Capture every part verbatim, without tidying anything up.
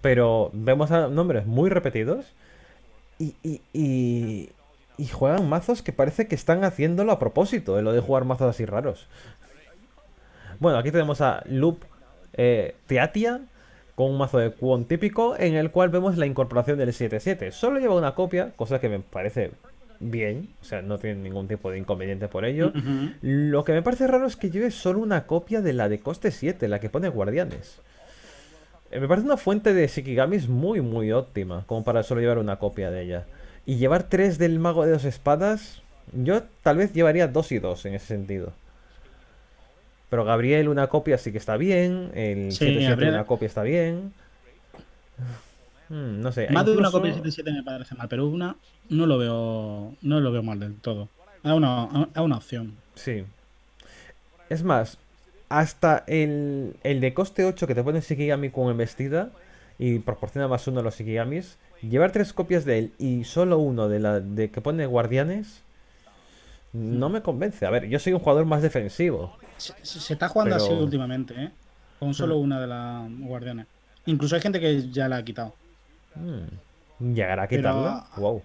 pero vemos a nombres muy repetidos y, y, y, y juegan mazos que parece que están haciéndolo a propósito, en lo de jugar mazos así raros. Bueno, aquí tenemos a Loop eh, Teatia con un mazo de Kwon típico en el cual vemos la incorporación del siete siete. Solo lleva una copia, cosa que me parece bien, o sea, no tiene ningún tipo de inconveniente por ello. Ujú. Lo que me parece raro es que lleve solo una copia de la de coste siete, la que pone Guardianes. Eh, me parece una fuente de Shikigamis muy, muy óptima, como para solo llevar una copia de ella. Y llevar tres del Mago de dos Espadas, yo tal vez llevaría dos y dos en ese sentido. Pero Gabriel una copia sí que está bien, el siete Sí, siete una habría. copia está bien. Mm, no sé, Más de una copia de incluso... siete siete me parece mal, pero una no lo veo. No lo veo mal del todo. Es una, es una opción. Sí. Es más, hasta el, el de coste ocho que te pone Shikigami con embestida y proporciona más uno a los Shikigamis, llevar tres copias de él y solo uno de la de que pone guardianes, no Mm. me convence. A ver, yo soy un jugador más defensivo, Se, se- se está jugando así pero... últimamente, ¿eh? Con solo una de las guardianes. Incluso hay gente que ya la ha quitado. mm, ¿llegará a Pero, quitarla? Wow.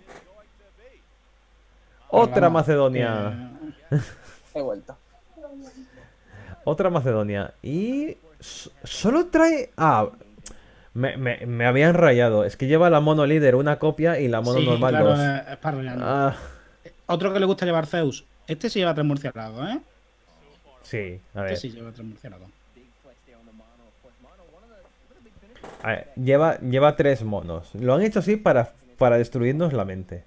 pero Otra vamos, que. Macedonia. He vuelto. Otra Macedonia. Y... s- Solo trae... Ah, me, me, me habían rayado. Es que lleva la mono líder una copia y la mono Sí, normal claro, dos. es, es para rellenar. Ah, Otro que le gusta llevar Zeus. Este sí lleva tres murciélagos, ¿eh? sí, a Este ver. sí lleva tres murciélagos. A ver, lleva, lleva tres monos. Lo han hecho así para, para destruirnos la mente.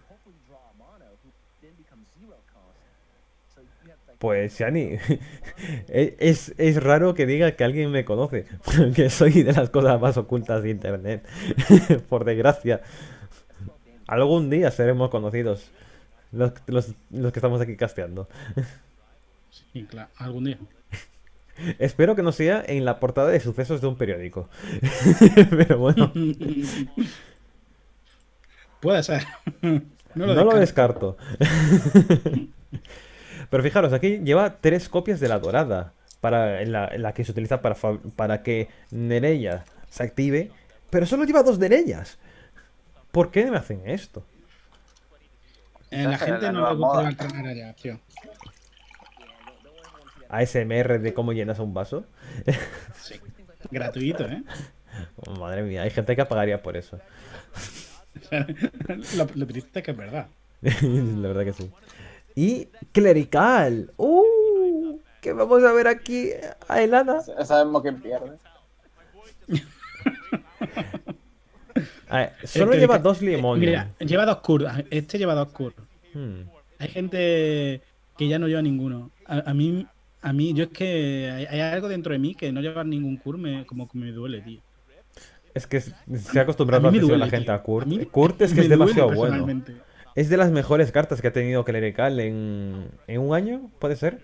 Pues, Yani, e- es, es raro que diga que alguien me conoce, porque soy de las cosas más ocultas de internet. Por desgracia. Algún día seremos conocidos. Los, los, los que estamos aquí casteando. Sí, claro, algún día. Espero que no sea en la portada de sucesos de un periódico. Pero bueno, Puede ser. No lo no lo descarto. descarto. Pero fijaros, aquí lleva tres copias de la dorada. Para, en la, en la que se utiliza para, fa- para que Nereia se active. Pero solo lleva dos Nereyas. ¿Por qué me hacen esto? Eh, la Quizás era gente la no le nueva gusta moda. llevar tres ya, tío. A S M R de cómo llenas un vaso. Sí. Gratuito, ¿eh? Oh, madre mía, hay gente que pagaría por eso. Lo, lo triste es que es verdad. La verdad que sí. Y Clerical. ¡Uh! ¿Qué vamos a ver aquí? A Elana. Ya sabemos quién pierde. A ver, El solo que lleva dice- dos eh, Limonium. mira, lleva dos curs. Este lleva dos curs. Hmm. Hay gente que ya no lleva ninguno. A, a mí, a mí, yo es que hay, hay algo dentro de mí que no llevar ningún cur me, como que me duele, tío. Es que s- se ha A acostumbrado mí me afición la duele, gente tío. a A Kurt. mí Kurt es que me es duele demasiado bueno. personalmente. Es de las mejores cartas que ha tenido Clerical en, en un año, ¿puede ser?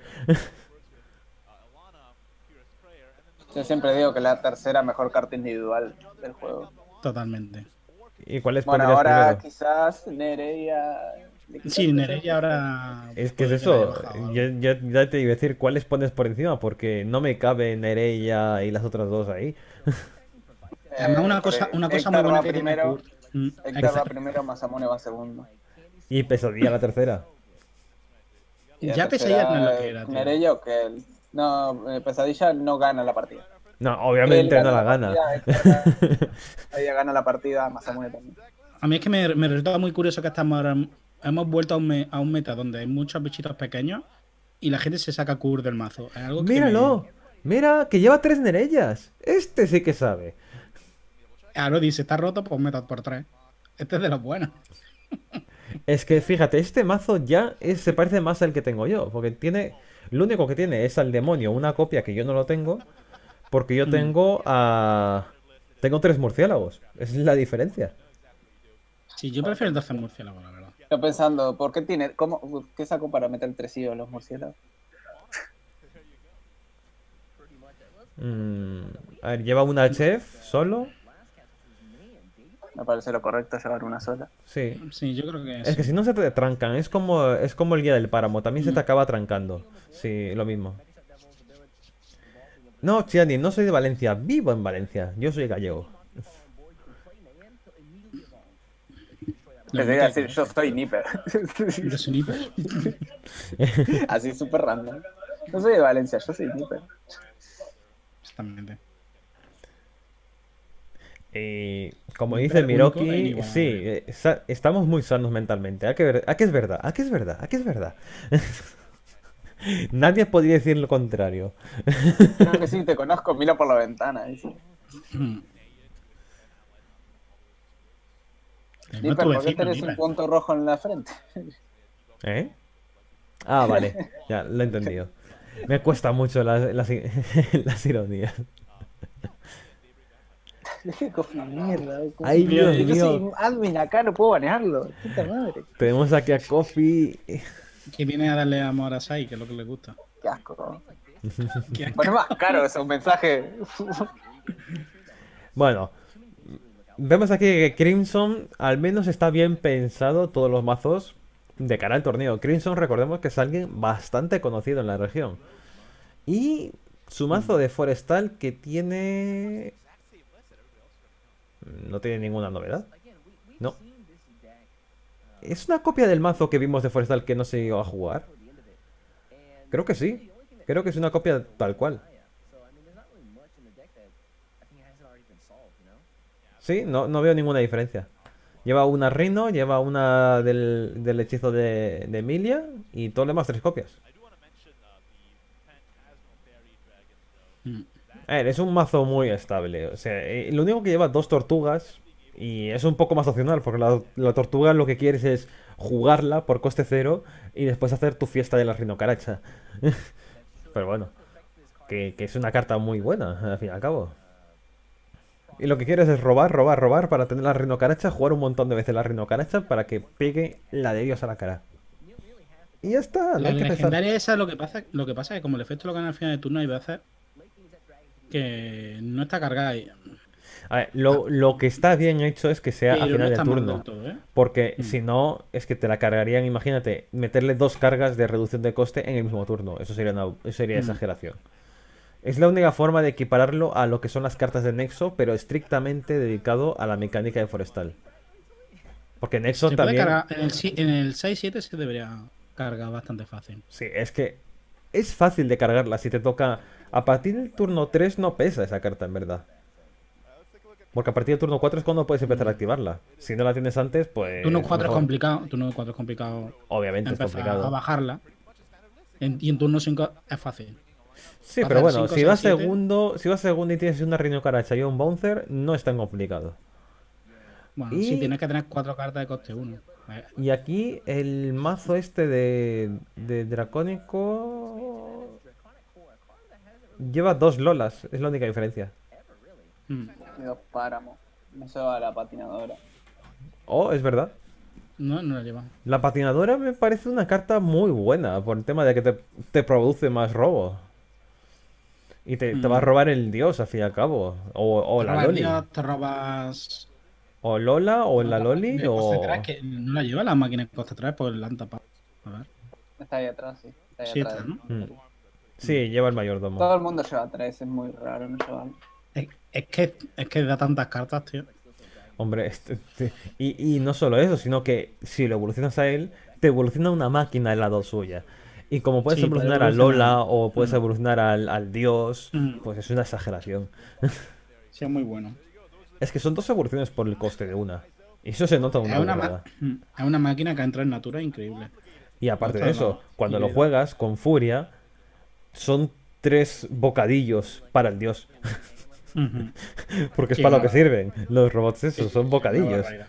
Yo siempre digo que la tercera mejor carta individual del juego. Totalmente. ¿Y cuáles Bueno, pondrías ahora primero? quizás Nereia. ¿Le Sí, quitaste ese? Nereia ahora Es que es puede que la haya eso, bajado yo, algo. yo ya te iba a decir cuáles pones por encima, porque no me cabe Nereia y las otras dos ahí. Además, Eh, una cosa, porque una cosa muy Héctor buena va que tiene primero. Kurt. Mm, es Héctor que va primero, Masamune va segundo. Y Pesadilla la tercera. Y la ya Pesadilla no es lo tercera, que eh, era, tío. Nereia o Kel. No, eh, Pesadilla no gana la partida. No, Kel obviamente no gana la la gana. partida, Héctor gana, Pesadilla gana la partida, Masamune también. A mí es que me, me resulta muy curioso que estamos ahora. Hemos vuelto a un, me- a un meta donde hay muchos bichitos pequeños y la gente se saca Kurt del mazo. Es algo que me. ¡Míralo! ¡Mira! ¡Que lleva tres Nereyas! Este sí que sabe. Ahora dice, está roto, pues meta por tres. Este es de los buenos. Es que fíjate, este mazo ya es- se parece más al que tengo yo. Porque tiene. Lo único que tiene es al demonio, una copia que yo no lo tengo. Porque yo Mm. tengo a. Tengo tres murciélagos. Esa es la diferencia. Sí, yo prefiero el doce murciélago, la verdad. Estoy pensando, ¿por qué tiene, cómo, qué saco para meter el tresillo de los murciélagos? Mm, a ver, lleva una chef solo. Me parece lo correcto llevar una sola. Sí. Sí, yo creo que Es que sí. si no se te trancan, es como, es como el guía del páramo, también se te acaba trancando. Sí, lo mismo. No, Chiani, no soy de Valencia, vivo en Valencia, yo soy gallego. Lo Pensé que iba a mítico. decir, yo soy Nipper. Yo soy Nipper. Así súper random. No soy de Valencia, yo soy Nipper. Exactamente. Y como Un dice perro único e Miroki, inigualable. sí, eh, sa- estamos muy sanos mentalmente. ¿A que, ver- a que es verdad? ¿A que es verdad? ¿A que es verdad? Nadie podría decir lo contrario. Creo que sí, te conozco, mira por la ventana. Dice. Es Nipper, tu ¿por qué vecino, tenés un Nipper. punto rojo en la frente? ¿Eh? Ah, vale, ya lo he entendido. Me cuesta mucho las, las, las ironías. Dije, Coffee, mierda. ¿cómo? Ay, Dios Yo Dios soy mío. admin acá, no puedo banearlo. Puta madre. Tenemos aquí a Coffee. Que viene a darle amor a Sai, que es lo que le gusta. Qué asco. Que- Pone más caro ese un mensaje. Bueno, vemos aquí que Crimson al menos está bien pensado todos los mazos de cara al torneo. Crimson, recordemos que es alguien bastante conocido en la región. Y su mazo de Forestal que tiene... No tiene ninguna novedad. No. ¿Es una copia del mazo que vimos de Forestal que no se iba a jugar? Creo que sí. Creo que es una copia tal cual. Sí, no, no veo ninguna diferencia. Lleva una Rhino, lleva una del, del hechizo de, de Emilia y todo lo demás tres copias. Mm. A ver, es un mazo muy estable. O sea, eh, lo único que lleva dos tortugas y es un poco más opcional porque la, la tortuga lo que quieres es jugarla por coste cero y después hacer tu fiesta de la Rhinocaracha. Pero bueno, que, que es una carta muy buena, al fin y al cabo. Y lo que quieres es robar, robar, robar para tener la Rhinocaracha, jugar un montón de veces la Rhinocaracha para que pegue la de Dios a la cara. Y ya está, no La hay que pensar. legendaria esa lo que pasa, lo que pasa es que como el efecto lo gana al final de turno hay veces que no está cargada y- A ver, lo, lo que está bien hecho es que sea a pero no final de está mal turno. del todo, ¿eh? Porque Mm. si no, es que te la cargarían, imagínate, meterle dos cargas de reducción de coste en el mismo turno. Eso sería una eso sería Mm. exageración. Es la única forma de equipararlo a lo que son las cartas de Nexo, pero estrictamente dedicado a la mecánica de Forestal. Porque Nexo Se puede también... cargar en el, si- en el seis siete se debería cargar bastante fácil. Sí, es que es fácil de cargarla si te toca... A partir del turno tres no pesa esa carta, en verdad. Porque a partir del turno cuatro es cuando puedes empezar a activarla. Si no la tienes antes, pues... Turno cuatro es mejor. complicado, turno cuatro es complicado Obviamente es empezar a complicado. bajarla. En- y en turno cinco es fácil. Sí, Hacer pero bueno, cinco, si seis, vas siete. segundo, si vas segundo y tienes una Rhinocaracha y un Bouncer, no es tan complicado. Bueno, Y- sí, tienes que tener cuatro cartas de coste uno. Eh, Y aquí el mazo este de, de Dracónico lleva dos Lolas, es la única diferencia. mm. Y dos páramos. No se va a la patinadora. Oh, es verdad. No, no la lleva. La patinadora me parece una carta muy buena por el tema de que te, te produce más robo. Y te, te va a Mm. robar el dios al fin y al cabo. O, o Te la robas Loli. Dios, te robas. O Lola, o la Loli, de o... coste tres, que no la lleva la máquina de coste tres porque la han tapado. A ver. Está ahí atrás, sí. Está ahí Sí, atrás. está, ¿no? Mm. Sí, lleva el mayordomo. Todo el mundo lleva tres, es muy raro no llevar. Es, es que, es que da tantas cartas, tío. Hombre, este- este- y, y no solo eso, sino que si lo evolucionas a él, te evoluciona una máquina al lado suya. Y como puedes Sí, puede evolucionar a evolucionar. Lola o puedes Mm. evolucionar al, al dios, Mm. pues es una exageración. Sí, es muy bueno. Es que son dos evoluciones por el coste de una. Y eso se nota Es una una, ma- burrada. mm, es una máquina que entra en natura increíble. Y aparte de Otra eso, no. cuando Y lo vida. juegas con furia, son tres bocadillos para el dios. Ujú. Porque es Qué para lo que barbaridad. sirven. Los robots esos son Una bocadillos. barbaridad.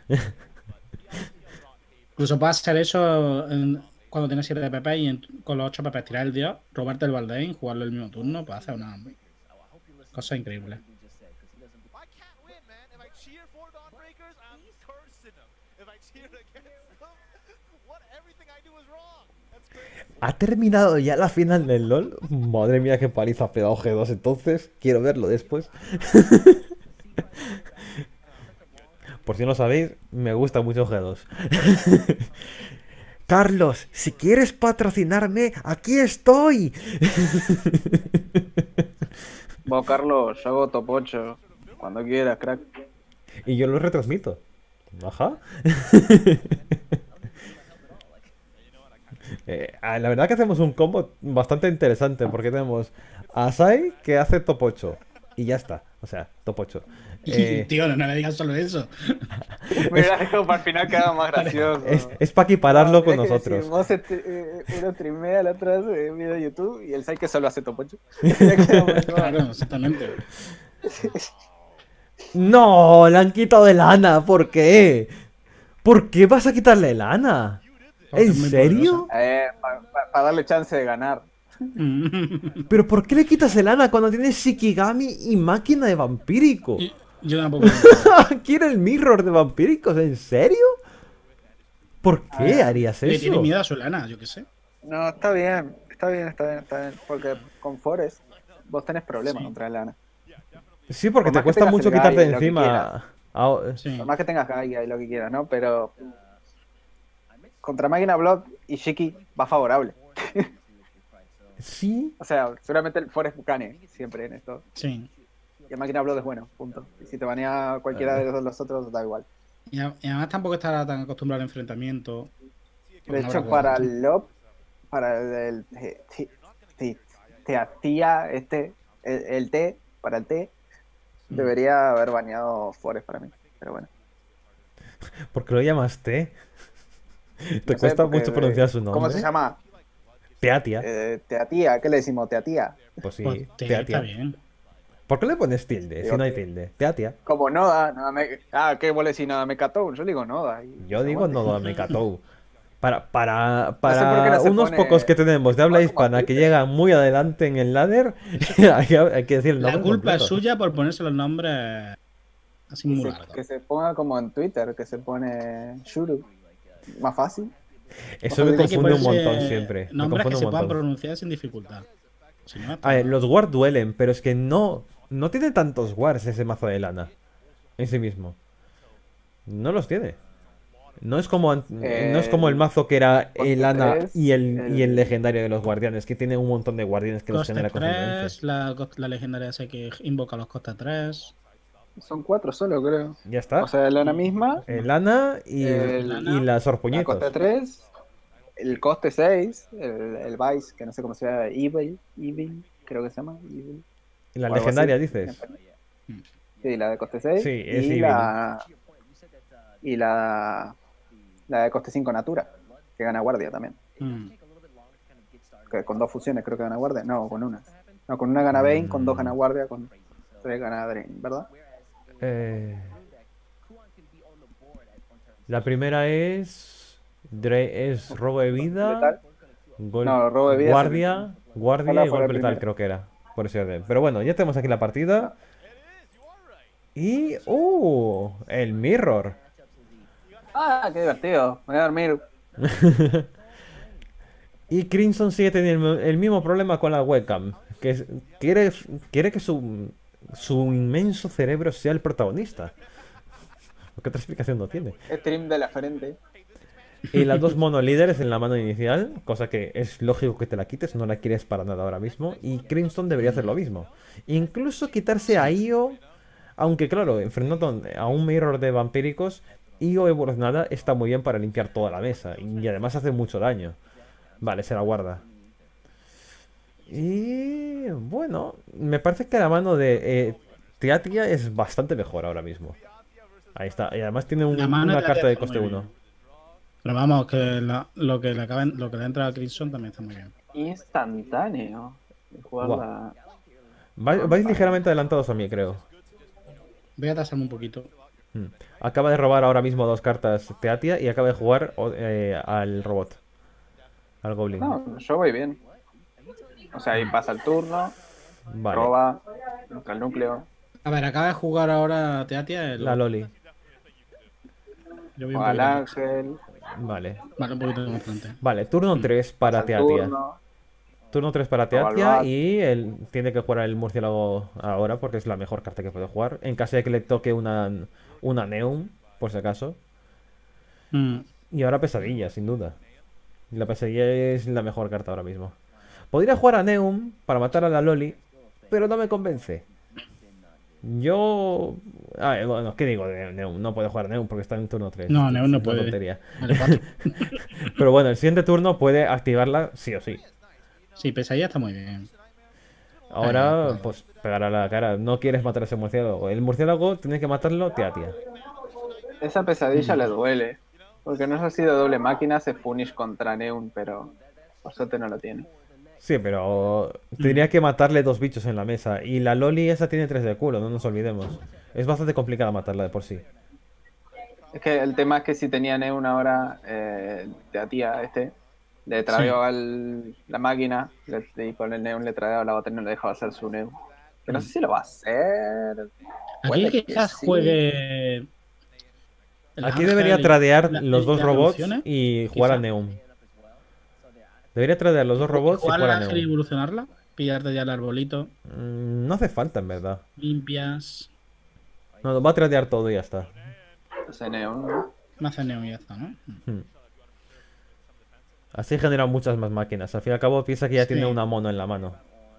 Incluso puedes hacer eso en- cuando tienes siete P P y en- con los ocho P P tirar el dios, robarte el Baldain, jugarlo el mismo turno, puedes hacer una cosa increíble. I can't win, man. If I cheer for Dawnbreakers, I'm cursing them. If I cheer against them, what everything I do is wrong. That's crazy. ¿Ha terminado ya la final del LoL? Madre mía, qué paliza ha pegado G dos entonces. Quiero verlo después. Por si no sabéis, me gusta mucho G dos. Carlos, si quieres patrocinarme, aquí estoy. Vos, Carlos, yo hago top ocho. Cuando quieras, crack. Y yo lo retransmito. Ajá. Eh, ah, la verdad que hacemos un combo bastante interesante porque tenemos a Sai que hace top ocho y ya está, o sea, top ocho. Y, Eh, tío, no, no le digas solo eso. Mira, es como para el final queda más gracioso. es es para equipararlo No, con mira que nosotros. Si vos este, eh, uno streamea, el otro hace video de YouTube y el Sai que solo hace topocho. Ya queda mejor. Claro, exactamente. No, le han quitado el Ana, ¿por qué? ¿Por qué vas a quitarle el Ana? Porque ¿En es muy serio? Eh, para darle chance de ganar. ¿Pero por qué le quitas el Ana cuando tienes Shikigami y máquina de vampírico? Y- Yo tampoco. lo entiendo. ¿Quiere el mirror de vampíricos? ¿En serio? ¿Por qué harías Le tiene eso? miedo a su lana, yo qué sé. No, está bien, está bien, está bien, está bien. Porque con Forest vos tenés problemas Sí. contra el Lana. Sí, porque Por te más que cuesta tengas mucho el Gaia quitarte y de lo que encima. quieras. Ah, Sí. Por más que tengas Gaia y lo que quieras, ¿no? Pero contra Máquina Blood y Shiki va favorable. sí. O sea, seguramente el Forest gane siempre en esto. Sí. Y el Máquina Blood es bueno, punto. Y si te banea cualquiera de los, los otros, da igual. Y, a- y además tampoco estará tan acostumbrado al enfrentamiento. De No hecho, habrá para jugado el Lob, para el, el te- te- Teatía, este, el, el T, para el T, Mm. debería haber baneado Forest para mí. Pero bueno. ¿Por qué lo llamas T? Te No sé, cuesta porque, mucho eh, pronunciar su nombre. ¿Cómo se llama? Teatia. Eh, teatía, ¿qué le decimos? Teatía. Pues sí, Pues, te- Teatia. está bien. ¿Por qué le pones tilde si Digo no hay que- tilde? Teatia. Como Noda, nada me... Ah, ¿qué vos le decís nada me cató? Yo le digo Noda. y- Yo digo aguante. no Mekatou. Para, para, sé por qué para no se unos pone- pocos que tenemos de habla se pone como hispana que Twitter. llegan muy adelante en el ladder, hay, que, hay que decir el La nombre culpa es completo. suya por ponerse los nombres así Que muy se, largos. que se ponga como en Twitter, que se pone Shuru. Más fácil. Eso me Hay que confunde un ponerse montón siempre. Me Nombres que confunde se un puedan montón. pronunciar sin dificultad. Si no, está A ver, mal. los ward duelen, pero es que no, no tiene tantos wards ese mazo de lana en sí mismo. No los tiene. No es como, an- Eh, no es como el mazo que era Coste el Ana tres, y el, y el el- legendario de los guardianes, que tiene un montón de guardianes que los Coste genera tres, constantemente. la, cost- la legendaria esa que invoca los coste tres. Son cuatro solo, creo. Ya está. O sea, Lana misma, El Ana y, El- y las la orpuñitos. coste tres, el coste seis, el, el Vice, que no sé cómo se llama, Evil, Evil, creo que se llama. Evil. Y la o algo legendaria, así. dices. Sí, la de coste seis. Sí, es y Evil. la, y la, la de coste cinco Natura, que gana guardia también. Mm. Que con dos fusiones creo que gana guardia. No, con una. No, con una gana Bane, con dos Mm. gana guardia, con tres gana Drain, ¿verdad? Eh, la primera es. Dre- es robo de vida. Letal. Gol- No, robo de vida es guardia, guardia Ojalá y fuera golpe el letal, primero. creo que era. Por ese orden. Pero bueno, ya tenemos aquí la partida. Y. ¡Uh! El mirror. Ah, qué divertido. Me voy a dormir. Y Crimson sigue teniendo el, el mismo problema con la webcam. Que es- quiere, quiere que su, su inmenso cerebro sea el protagonista. ¿Qué otra explicación no tiene? Stream de la frente. Y las dos mono líderes en la mano inicial, cosa que es lógico que te la quites, no la quieres para nada ahora mismo. Y Crimson debería hacer lo mismo. Incluso quitarse a Io, aunque claro, enfrentando a un mirror de vampíricos, Io evolucionada está muy bien para limpiar toda la mesa. Y además hace mucho daño. Vale, se la guarda. Y bueno, me parece que la mano de eh, Teatia es bastante mejor ahora mismo. Ahí está. Y además tiene un- La mano una de carta Teatia de está coste muy uno. bien. Pero vamos, que la- lo, que le acaba, lo que le entra a Crimson también está muy bien. Instantáneo. Jugar Guau. la... Vais, vais ligeramente adelantados a mí, creo. Voy a tasarme un poquito. Mm. Acaba de robar ahora mismo dos cartas Teatia y acaba de jugar o- eh, al robot. Al Goblin. No, yo voy bien. O sea, ahí pasa el turno, Vale. roba, entra el núcleo, A ver, acaba de jugar ahora Teatia. El... La Loli. Yo voy un juega al poquito. ángel, Vale. Vale, un poquito más frente. Vale, turno tres para pasa el Teatia. turno, Turno tres para Roba al Teatia bat. y él tiene que jugar el murciélago ahora porque es la mejor carta que puede jugar. En caso de que le toque una, una Neum, por si acaso. Mm. Y ahora Pesadilla, sin duda. La Pesadilla es la mejor carta ahora mismo. Podría jugar a Neum para matar a la Loli, pero no me convence. Yo... A ver, bueno, ¿qué digo de Neum? No puede jugar Neum porque está en turno tres. No, Neum no Es una puede. tontería. Vale, cuatro. Pero bueno, el siguiente turno puede activarla sí o sí. Sí, pesadilla está muy bien. Ahora, claro. pues, pegar a la cara. No quieres matar a ese murciélago. El murciélago tiene que matarlo tía tía. Esa pesadilla Mm. le duele. Porque no es así de doble máquina, se punish contra Neun, pero por suerte no lo tiene. Sí, pero tendría que matarle dos bichos en la mesa. Y la Loli esa tiene tres de culo, no nos olvidemos. Es bastante complicada matarla de por sí. Es que el tema es que si tenía Neun ahora, eh, de a tía este, le traía al- la máquina, le, y con el Neun le traía a la otra y no le dejaba hacer su Neun. Que no sé si lo va a hacer. Aquí Puede que quizás sí. juegue. el Aquí ángel debería y tradear la- los y dos las robots evoluciones, y jugar a quizá. Neum. Debería tradear los dos robots y Jugar jugar al a ángel y Neum. evolucionarla. Pillarte ya el arbolito. Mm, no hace falta, en verdad. Limpias. No, lo va a tradear todo y ya está. Ese Neun, ¿no? Me hace neo y ya está, ¿no? Hmm. Así genera muchas más máquinas. Al fin y al cabo piensa que ya Sí. tiene una mono en la mano.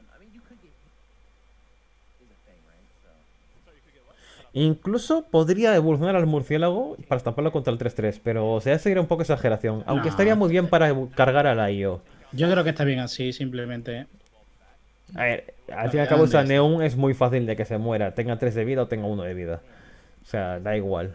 Incluso podría evolucionar al murciélago para estamparlo contra el tres tres, pero se sería un poco exageración. Aunque No. estaría muy bien para evo- cargar a la I O. Yo creo que está bien así, simplemente. A ver, al Ah, fin y al ya, cabo ¿dónde esa está? Neon es muy fácil de que se muera. Tenga tres de vida o tenga uno de vida. O sea, da igual.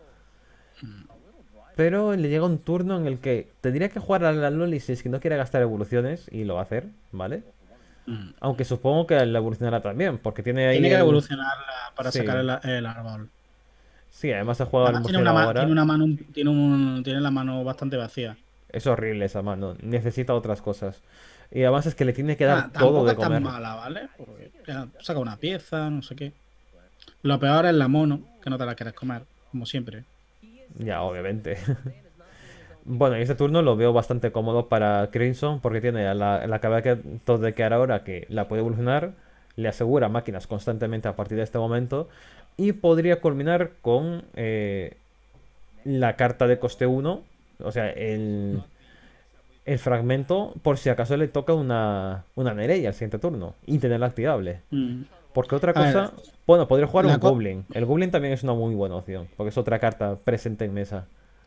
Pero le llega un turno en el que tendría que jugar a la Loli si es que no quiere gastar evoluciones. Y lo va a hacer, ¿vale? Mm. Aunque supongo que la evolucionará también, porque tiene ahí Tiene que el... evolucionarla para Sí. sacar el, el árbol. Sí, además se juega el Además tiene una, murciélago ma- ahora. tiene una mano, tiene un, tiene la mano bastante vacía. Es horrible esa mano. Necesita otras cosas. Y además es que le tiene que dar Ah, todo tampoco de es tan comer. mala, ¿vale? Porque ya saca una pieza, no sé qué. Lo peor es la mono, que no te la quieres comer, como siempre. Ya, obviamente. Bueno, y este turno lo veo bastante cómodo para Crimson porque tiene la, la cabeza de que ahora que la puede evolucionar, le asegura máquinas constantemente a partir de este momento y podría culminar con eh, la carta de coste uno, o sea, el, el fragmento por si acaso le toca una, una Nereia al siguiente turno y tenerla activable. Mm. Porque otra A ver, cosa, bueno, podría jugar la un co- Goblin. El Goblin también es una muy buena opción porque es otra carta presente en mesa.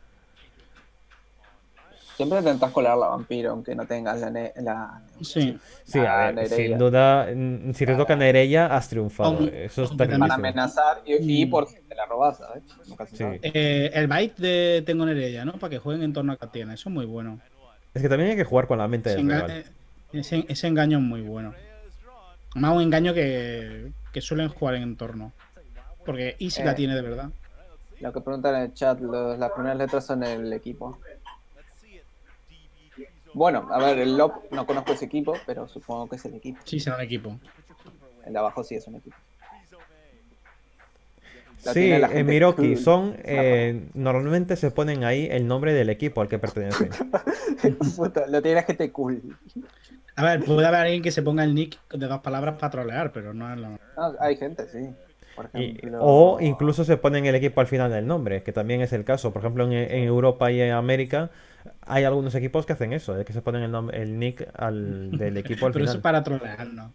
Siempre intentas colar la vampiro, aunque no tengas la, ne- la, Sí. Sí, a Ah, ver, Nereia. sin duda, mm, si te toca Nereia, has triunfado. Aun- Eso está aunque también- para clarísimo. amenazar y, y Mm. por si te la robas, ¿sabes? Nunca se Sí. sabe. Eh, el bait de Tengo Nereia, ¿no? Para que jueguen en torno a Catiana. Eso es muy bueno. Es que también hay que jugar con la mente Ese, del enga- rival. eh, ese- ese engaño es muy bueno. Más un engaño que, que suelen jugar en entorno. Porque Easy la Eh. tiene de verdad. Lo que preguntan en el chat, los- las primeras letras son el equipo. Bueno, a ver, el L O P no conozco ese equipo, pero supongo que es el equipo. Sí, será un equipo. El de abajo sí es un equipo. La Sí, tiene la en gente Miroki cool. son. eh, normalmente se ponen ahí el nombre del equipo al que pertenecen. Puta, lo tiene la gente cool. A ver, puede haber alguien que se ponga el nick de dos palabras para trolear, pero no es lo. No, hay gente, sí. Por Y- ejemplo, o incluso se ponen el equipo al final del nombre, que también es el caso. Por ejemplo, en, en Europa y en América hay algunos equipos que hacen eso, de que se ponen el, nom- el nick al, del equipo al Pero eso es final. para trolear, ¿no?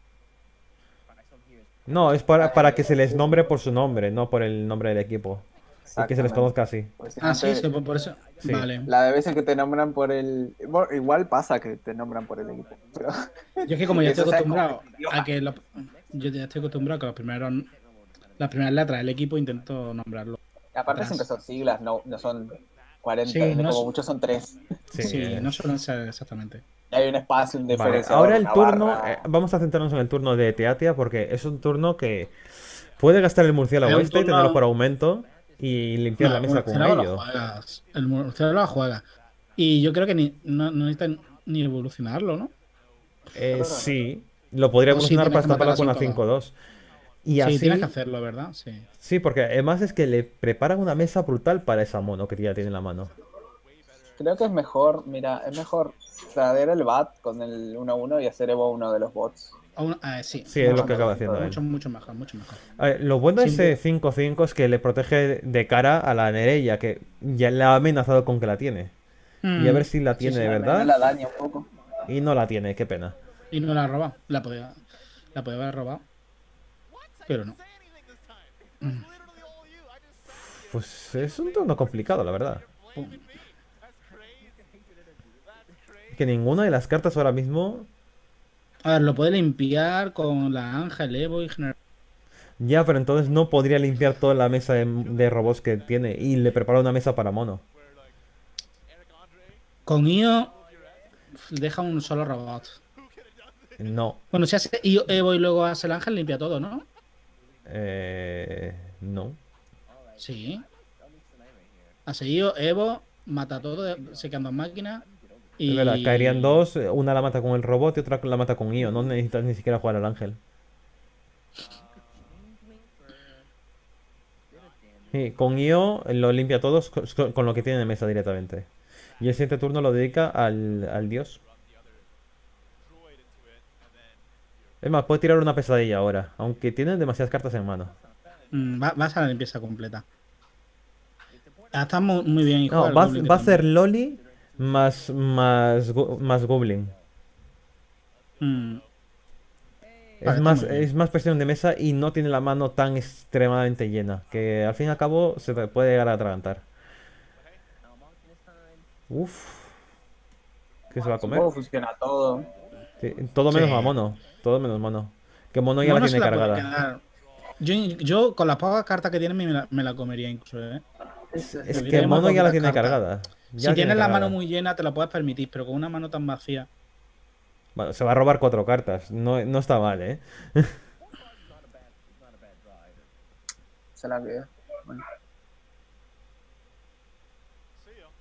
No, es para, para que se les nombre por su nombre, no por el nombre del equipo. Y que se les exactamente. conozca así. Porque si Ah, no sí, te- sí, por eso. Sí. Vale. La de veces que te nombran por el... Bueno, igual pasa que te nombran por el equipo. Pero... Yo es que como ya Eso estoy sea acostumbrado como- a que los- yo ya estoy acostumbrado a que los primeros las primeras letras del equipo intento nombrarlo. Aparte Atrás. siempre son siglas, no, no son cuarenta, Sí, no, no como es- muchos son tres. Sí, Sí, es- no suelen ser exactamente. Hay un espacio, un Vale, diferenciador, ahora el una turno, barra. eh, vamos a centrarnos en el turno de Teatia porque es un turno que puede gastar el murciélago Es un este y turno- tenerlo por aumento y limpiar No, la el mesa con murciélago lo ello. juegas. El murciélago lo juega. Y yo creo que ni, no, no necesitan ni evolucionarlo, ¿no? Eh, sí, lo podría O sí, evolucionar tienes para que matar estamparlo a con una cinco cinco dos. Y Sí, así, tienes que hacerlo, ¿verdad? Sí. sí, porque además es que le preparan una mesa brutal para esa mono que ya tiene en la mano. Creo que es mejor, mira, es mejor traer el bat con el uno uno y hacer Evo uno de los bots. Aún- eh, sí, Sí, es lo No, que no, acaba no, haciendo él. mucho, mucho mejor, mucho mejor. A ver, lo bueno de Sin ese duda. cinco cinco es que le protege de cara a la Nereia, que ya le ha amenazado con que la tiene. Y a ver si la Mm, Sí, tiene sí, de Al menos verdad. la daña un poco. Y no la tiene, qué pena. Y no la ha robado. La podía, la podía haber robado. Pero no. literally all you. I just sat here. Pues es un turno complicado, la verdad. Pum. That's crazy. That's crazy. Que ninguna de las cartas ahora mismo... A ver, lo puede limpiar con la Ángel, Evo y generar. Ya, pero entonces no podría limpiar toda la mesa de, de robots que tiene. Y le prepara una mesa para mono. Where like Eric Andre, Con Io deja un solo robot. who could have done this? No. Bueno, si hace Io, Evo y luego hace el Ángel, limpia todo, ¿no? Eh... No. Sí. Hace Io, Evo, mata todo, se quedan dos máquinas. Y... Es verdad, caerían dos. Una la mata con el robot y otra la mata con Io. No necesitas ni siquiera jugar al ángel. Sí, con Io lo limpia todos con, con lo que tiene de mesa directamente. Y el siguiente turno lo dedica al, al dios. Droid into it, and then Es más, puede tirar una pesadilla ahora. Aunque tiene demasiadas cartas en mano. Mm, va, vas a la limpieza completa. Ah, está muy, muy bien. Y juega No, el va, a- Goblin, que va a hacer también. Loli más, más, go- más Goblin. Mm, Es Vale, está más, muy bien. es más presión de mesa y no tiene la mano tan extremadamente llena. Que al fin y al cabo se te puede llegar a atragantar. Uf. ¿Qué se va a comer? Supongo que funciona todo. Sí, todo menos Sí. a mono. Todo menos mono. Que mono ya Mono la se tiene la puede cargada. quedar. Yo, yo con las pocas cartas que tiene me la, me la comería incluso, ¿eh? Es Pero que diremos mono ya la poquitas tiene cartas. cargada. Ya Si la tiene tienes la mano cargada. muy llena, te la puedes permitir, pero con una mano tan vacía. Bueno, se va a robar cuatro cartas. No, no está mal, ¿eh? Se la queda. Bueno. see ya.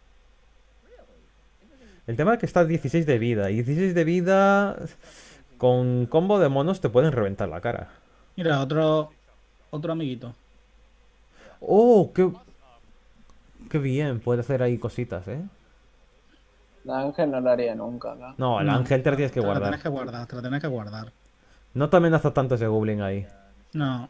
El tema es que está a dieciséis de vida. Y dieciséis de vida... Con combo de monos te pueden reventar la cara. Mira, otro otro amiguito. ¡Oh! ¡Qué, qué bien! Puede hacer ahí cositas, ¿eh? La Ángel no lo haría nunca, ¿no? No, el No, ángel te la tienes que Te la guardar. tienes que guardar, te la tienes que guardar. No te amenaza tanto ese goblin ahí. No.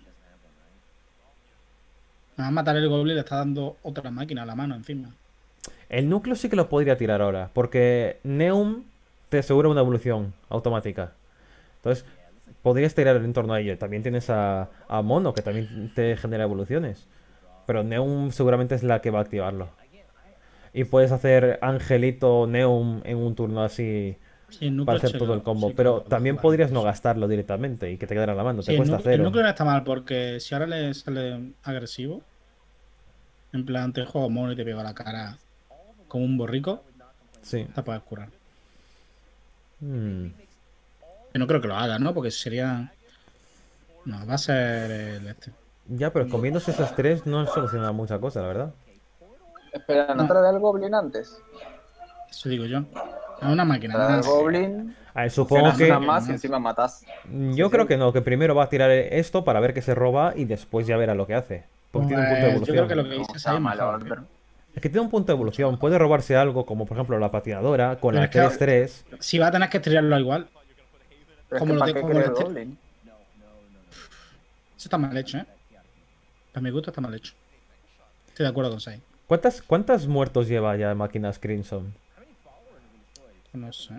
Me va a matar el Goblin, le está dando otra máquina a la mano encima. El núcleo sí que lo podría tirar ahora. Porque Neum te asegura una evolución automática. Entonces, podrías tirar en torno a ello. También tienes a, a Mono, que también te genera evoluciones. Pero Neum seguramente es la que va a activarlo. Y puedes hacer Angelito Neum en un turno así Sí, el núcleo para hacer se todo lo- el combo. sí que Pero lo también jugar. podrías no gastarlo directamente y que te quedara en la mano. Sí, Te el, cuesta núcleo, el cero. núcleo no está mal porque si ahora le sale agresivo, en plan te juego mono y te pega la cara como un borrico, Sí. te puedes curar. Hmm. Que no creo que lo haga, ¿no? Porque sería. No, va a ser el este. Ya, pero comiéndose esos tres no soluciona mucha cosa, la verdad. Espera, ¿no No. trae al Goblin antes? Eso digo yo. Es una máquina Trae al más. Goblin, A ver, supongo supongo que... una más y encima matas. Yo creo que no, que primero va a tirar esto para ver qué se roba y después ya verá lo que hace. Porque tiene un punto de Pues, yo creo evolución. que lo que No, dices está ahí es mal mejor. orden. Es que tiene un punto de evolución. Puede robarse algo, como por ejemplo la patinadora, con Pero la es que- tres tres. Si va a tener que estrellarlo igual. Pero es Como que lo ¿para de- qué como quiere lo el de- Goblin? Eso está mal hecho, ¿eh? A mi gusto está mal hecho. Estoy de acuerdo con Sai. ¿Cuántas, ¿Cuántas muertos lleva ya máquinas Crimson? No sé.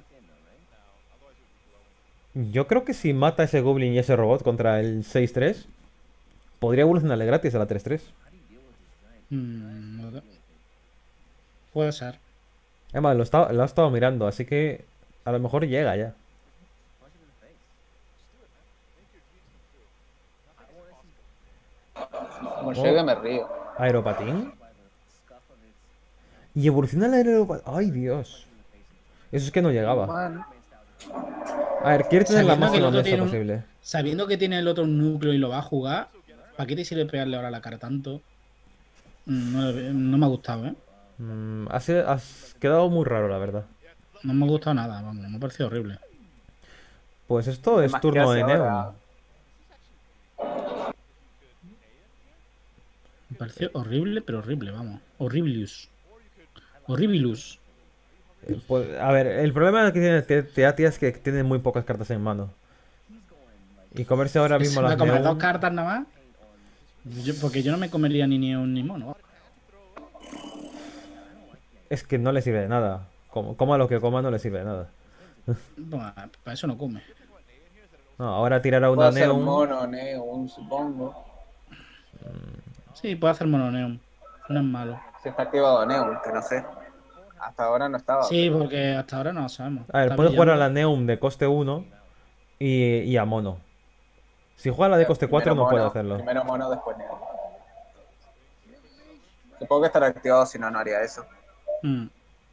Yo creo que si mata ese Goblin y ese robot contra el seis tres, podría evolucionarle gratis a la tres tres. Mm, no sé. Puede ser. Además, lo, está, lo ha estado mirando, así que a lo mejor llega ya. Como Oh. llegue me río. Aeropatín. Y evoluciona el aeropatín. ¡Ay, Dios! Eso es que no llegaba. Man, A ver, quiere tener la Sabiendo que el máxima otro mesa tiene un- posible. Sabiendo que tiene el otro núcleo y lo va a jugar, ¿para qué te sirve pegarle ahora la cara tanto? Mm, No, no me ha gustado, ¿eh? Mm, has, has quedado muy raro, la verdad. No me ha gustado nada, vamos, me ha parecido horrible. Pues esto es más que turno hace de Neon. ahora. Me pareció horrible, pero horrible, vamos. Horriblius. Horribilus. Eh, pues, a ver, el problema que tiene Te- Teatia es que tiene muy pocas cartas en mano. Y comerse ahora mismo ¿Se va a las comer Neon- dos cartas nada más? Yo- porque yo no me comería ni Neon ni Mono. es que no le sirve de nada. Como, coma lo que coma, no le sirve de nada. Bueno, para eso no come. No, ahora tirará Puede una ser Neon. mono, neon, supongo. Sí, puede hacer mononeum. No es malo. Si está activado Neum, que no sé. Hasta ahora no estaba. Sí, porque hasta ahora no lo sabemos. A ver, Está puede jugar a brillando. la Neum de coste uno y, y a mono. Si juega la de coste cuatro Primero no puede mono, hacerlo. Primero mono, después Neum. Supongo que estará activado, si no, no haría eso. Mm.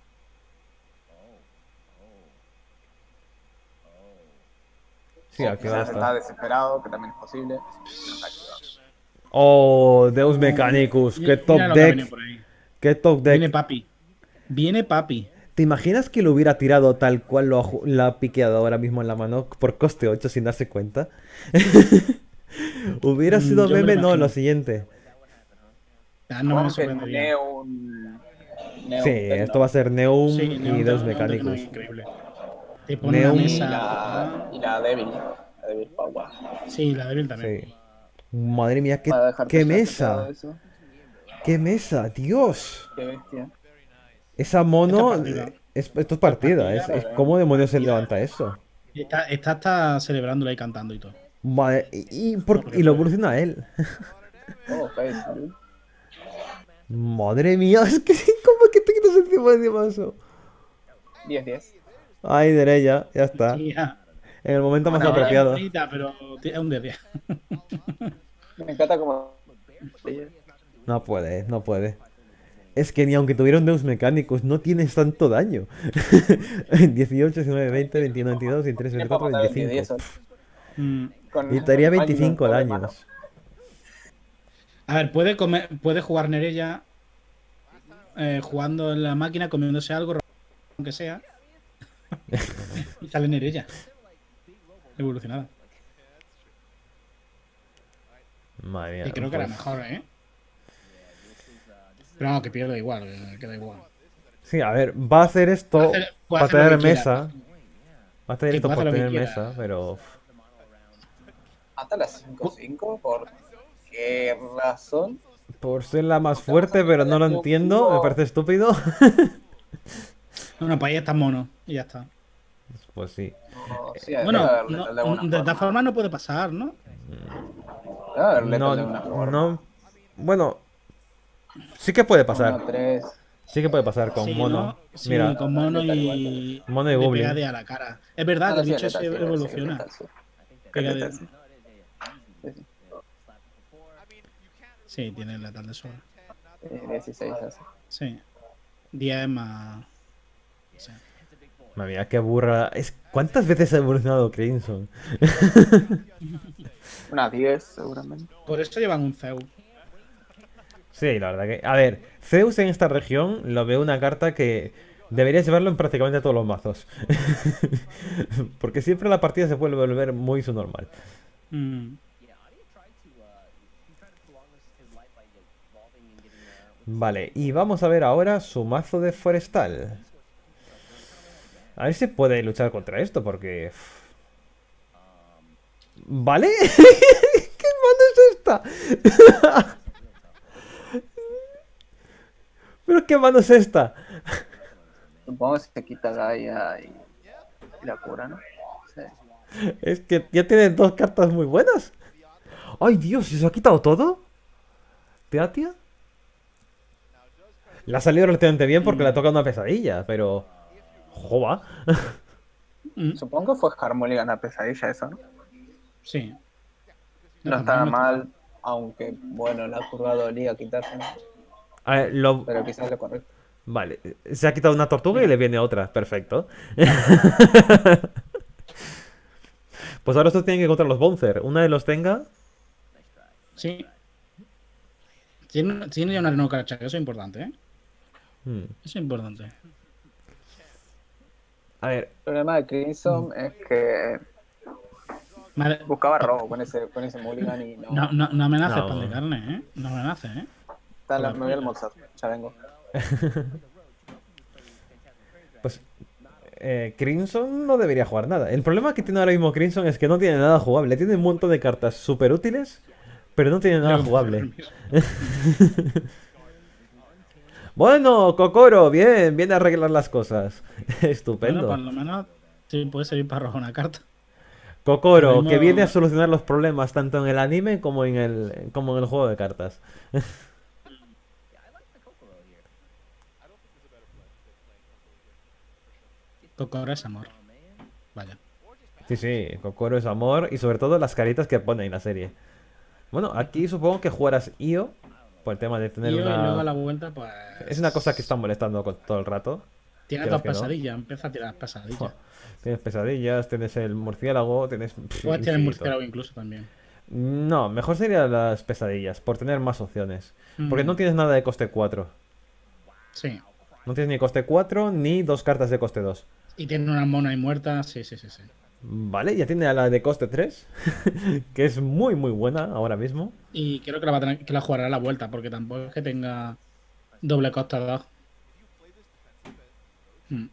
Sí, activado Quizás está está. desesperado, que también es posible. No está activado. Oh, Deus Mechanicus, qué Mira- mira top lo que ha venido deck. por ahí. Qué top Viene deck. papi. Viene papi. ¿Te imaginas que lo hubiera tirado tal cual lo ha, ju- lo ha piqueado ahora mismo en la mano por coste ocho sin darse cuenta? Hubiera Mm, sido yo me lo meme, no, imagino. lo siguiente. Ah, no me Supongo que sorprendería. Neum. Neum Sí, Tecno. esto va a ser Neum Sí, y Neon Deus Tecno es Mechanicus. increíble. Te pone una Neum- Y mesa. la, y la Devil. La Devil Power. Sí, la débil también. Sí. Madre mía, qué, Para dejarte qué ya todo mesa. eso. Qué mesa, Dios. Qué bestia. Esa mono. Esta partida. eh, Es, esto es partida. Es, es- ¿Cómo demonios se levanta eso? Está, está hasta celebrándolo y cantando y todo. Madre, y, y por- Porque y lo puede. evoluciona él. Oh, face, dude. Madre mía, es que ¿cómo que te quitas encima de eso? diez diez. Ay, Dereya, ya está. Sí, ya. En el momento más Bueno, ahora- apropiado. Bonita, pero es un de diez. Me encanta como. No puede, no puede. Es que ni aunque tuviera un Deus Mechanicus, no tienes tanto daño. dieciocho, diecinueve, veinte, veintiuno, veintidós, veintitrés, Tiene para veinticuatro, matar diez veinticinco. Mm. con- Necesitaría con veinticinco Magnum, pobre daños. A ver, puede comer, puede jugar Nereya eh, jugando en la máquina, comiéndose algo, aunque sea. Y sale Nereya. Evolucionada. Madre mía. Y creo que era pues- mejor, ¿eh? Pero no, que pierde igual, que queda igual. Sí, a ver, va a hacer esto Puede hacer- puede para hacer lo tener que quiera. mesa. Va a hacer Que esto puede para hacer lo que tener quiera. mesa, pero. Hasta las cinco cinco, ¿por qué razón? Por ser la más fuerte, pero no lo entiendo. Me parece estúpido. Bueno, pues ahí está mono. Y ya está. Pues sí. No, sí, debe Bueno, haber no- letal de alguna de todas forma. formas no puede pasar, ¿no? Debe haber letal No, de alguna forma. no. Bueno, sí que puede Uno, pasar. tres. Sí que puede pasar con Sí, mono. ¿no? Sí, Mira, con mono Letal y. Mono y le Goblin. pega de a la cara. Es verdad Ah, que no, el sí, bicho letal, se sí, letal, sí, evoluciona. letal, sí. Pega de- Letal, sí. Sí, sí. Sí, tiene letal de sobra. Eh, dieciséis hace. Sí. diez más. Sí. madre mía, qué burra. Es... ¿Cuántas veces ha evolucionado Crimson? Unas diez, seguramente. Por eso llevan un Zeus. Sí, la verdad que. A ver, Zeus en esta región lo veo una carta que deberías llevarlo en prácticamente todos los mazos. Porque siempre la partida se puede volver muy su normal. Mm. Vale, y vamos a ver ahora su mazo de forestal. A ver si puede luchar contra esto, porque. uf. ¿Vale? ¿Qué mano es esta? ¿Pero qué mano es esta? Supongo que se quita Gaia y, y la cura, ¿no? Sí. Es que ya tiene dos cartas muy buenas. ¡Ay, Dios! ¿Se ha quitado todo? ¿Teatia? Le ha salido relativamente bien porque le toca una pesadilla, pero... ¡Joba! Mm. Supongo que fue Harmonic la pesadilla eso, ¿no? Sí. No estaba mal, aunque, bueno, la curva dolía quitarse, ¿no? A ver, lo... Pero quizás lo correcto. Vale, se ha quitado una tortuga y le viene otra. Perfecto. Pues ahora estos tienen que encontrar los Bouncer. Una de los tenga... Sí. Tiene, tiene ya una Renault Caracha, que eso es importante, ¿eh? Hmm. Eso es importante. A ver, El problema de Crimson es que Vale. buscaba robo con ese, con ese mulligan y no. No, no, no amenaces No. pan de carne, ¿eh? No amenaces, ¿eh? Está en la- me voy a almorzar, ya vengo. pues... eh, Crimson no debería jugar nada. El problema que tiene ahora mismo Crimson es que no tiene nada jugable. Tiene un montón de cartas súper útiles, pero no tiene nada jugable. Bueno, Kokoro, bien, viene a arreglar las cosas. Bueno, Estupendo. por lo menos sí puede servir para robar una carta. Kokoro, Ahora mismo- que viene a solucionar los problemas tanto en el anime como en el, como en el juego de cartas. Kokoro es amor. Vaya. Sí, sí, Kokoro es amor y sobre todo las caritas que pone en la serie. Bueno, aquí supongo que jugarás Io por el tema de tener Y hoy, luego a la una... vuelta, pues. Es una cosa que está molestando con- todo el rato. Tiene quieras dos que no. pesadillas, empieza a tirar pesadillas. Fua. Tienes pesadillas, tienes el murciélago, tienes... pff, Puedes tener infinito. murciélago incluso también. No, mejor serían las pesadillas, por tener más opciones. Porque Mm. no tienes nada de coste cuatro. Sí. No tienes ni coste cuatro ni dos cartas de coste dos. Y tiene una mona ahí muerta. Sí, sí, sí, sí. Vale, ya tiene a la de coste tres, que es muy muy buena ahora mismo. Y creo que la va a tener que la jugará a la vuelta, porque tampoco es que tenga doble costa dos. Mm.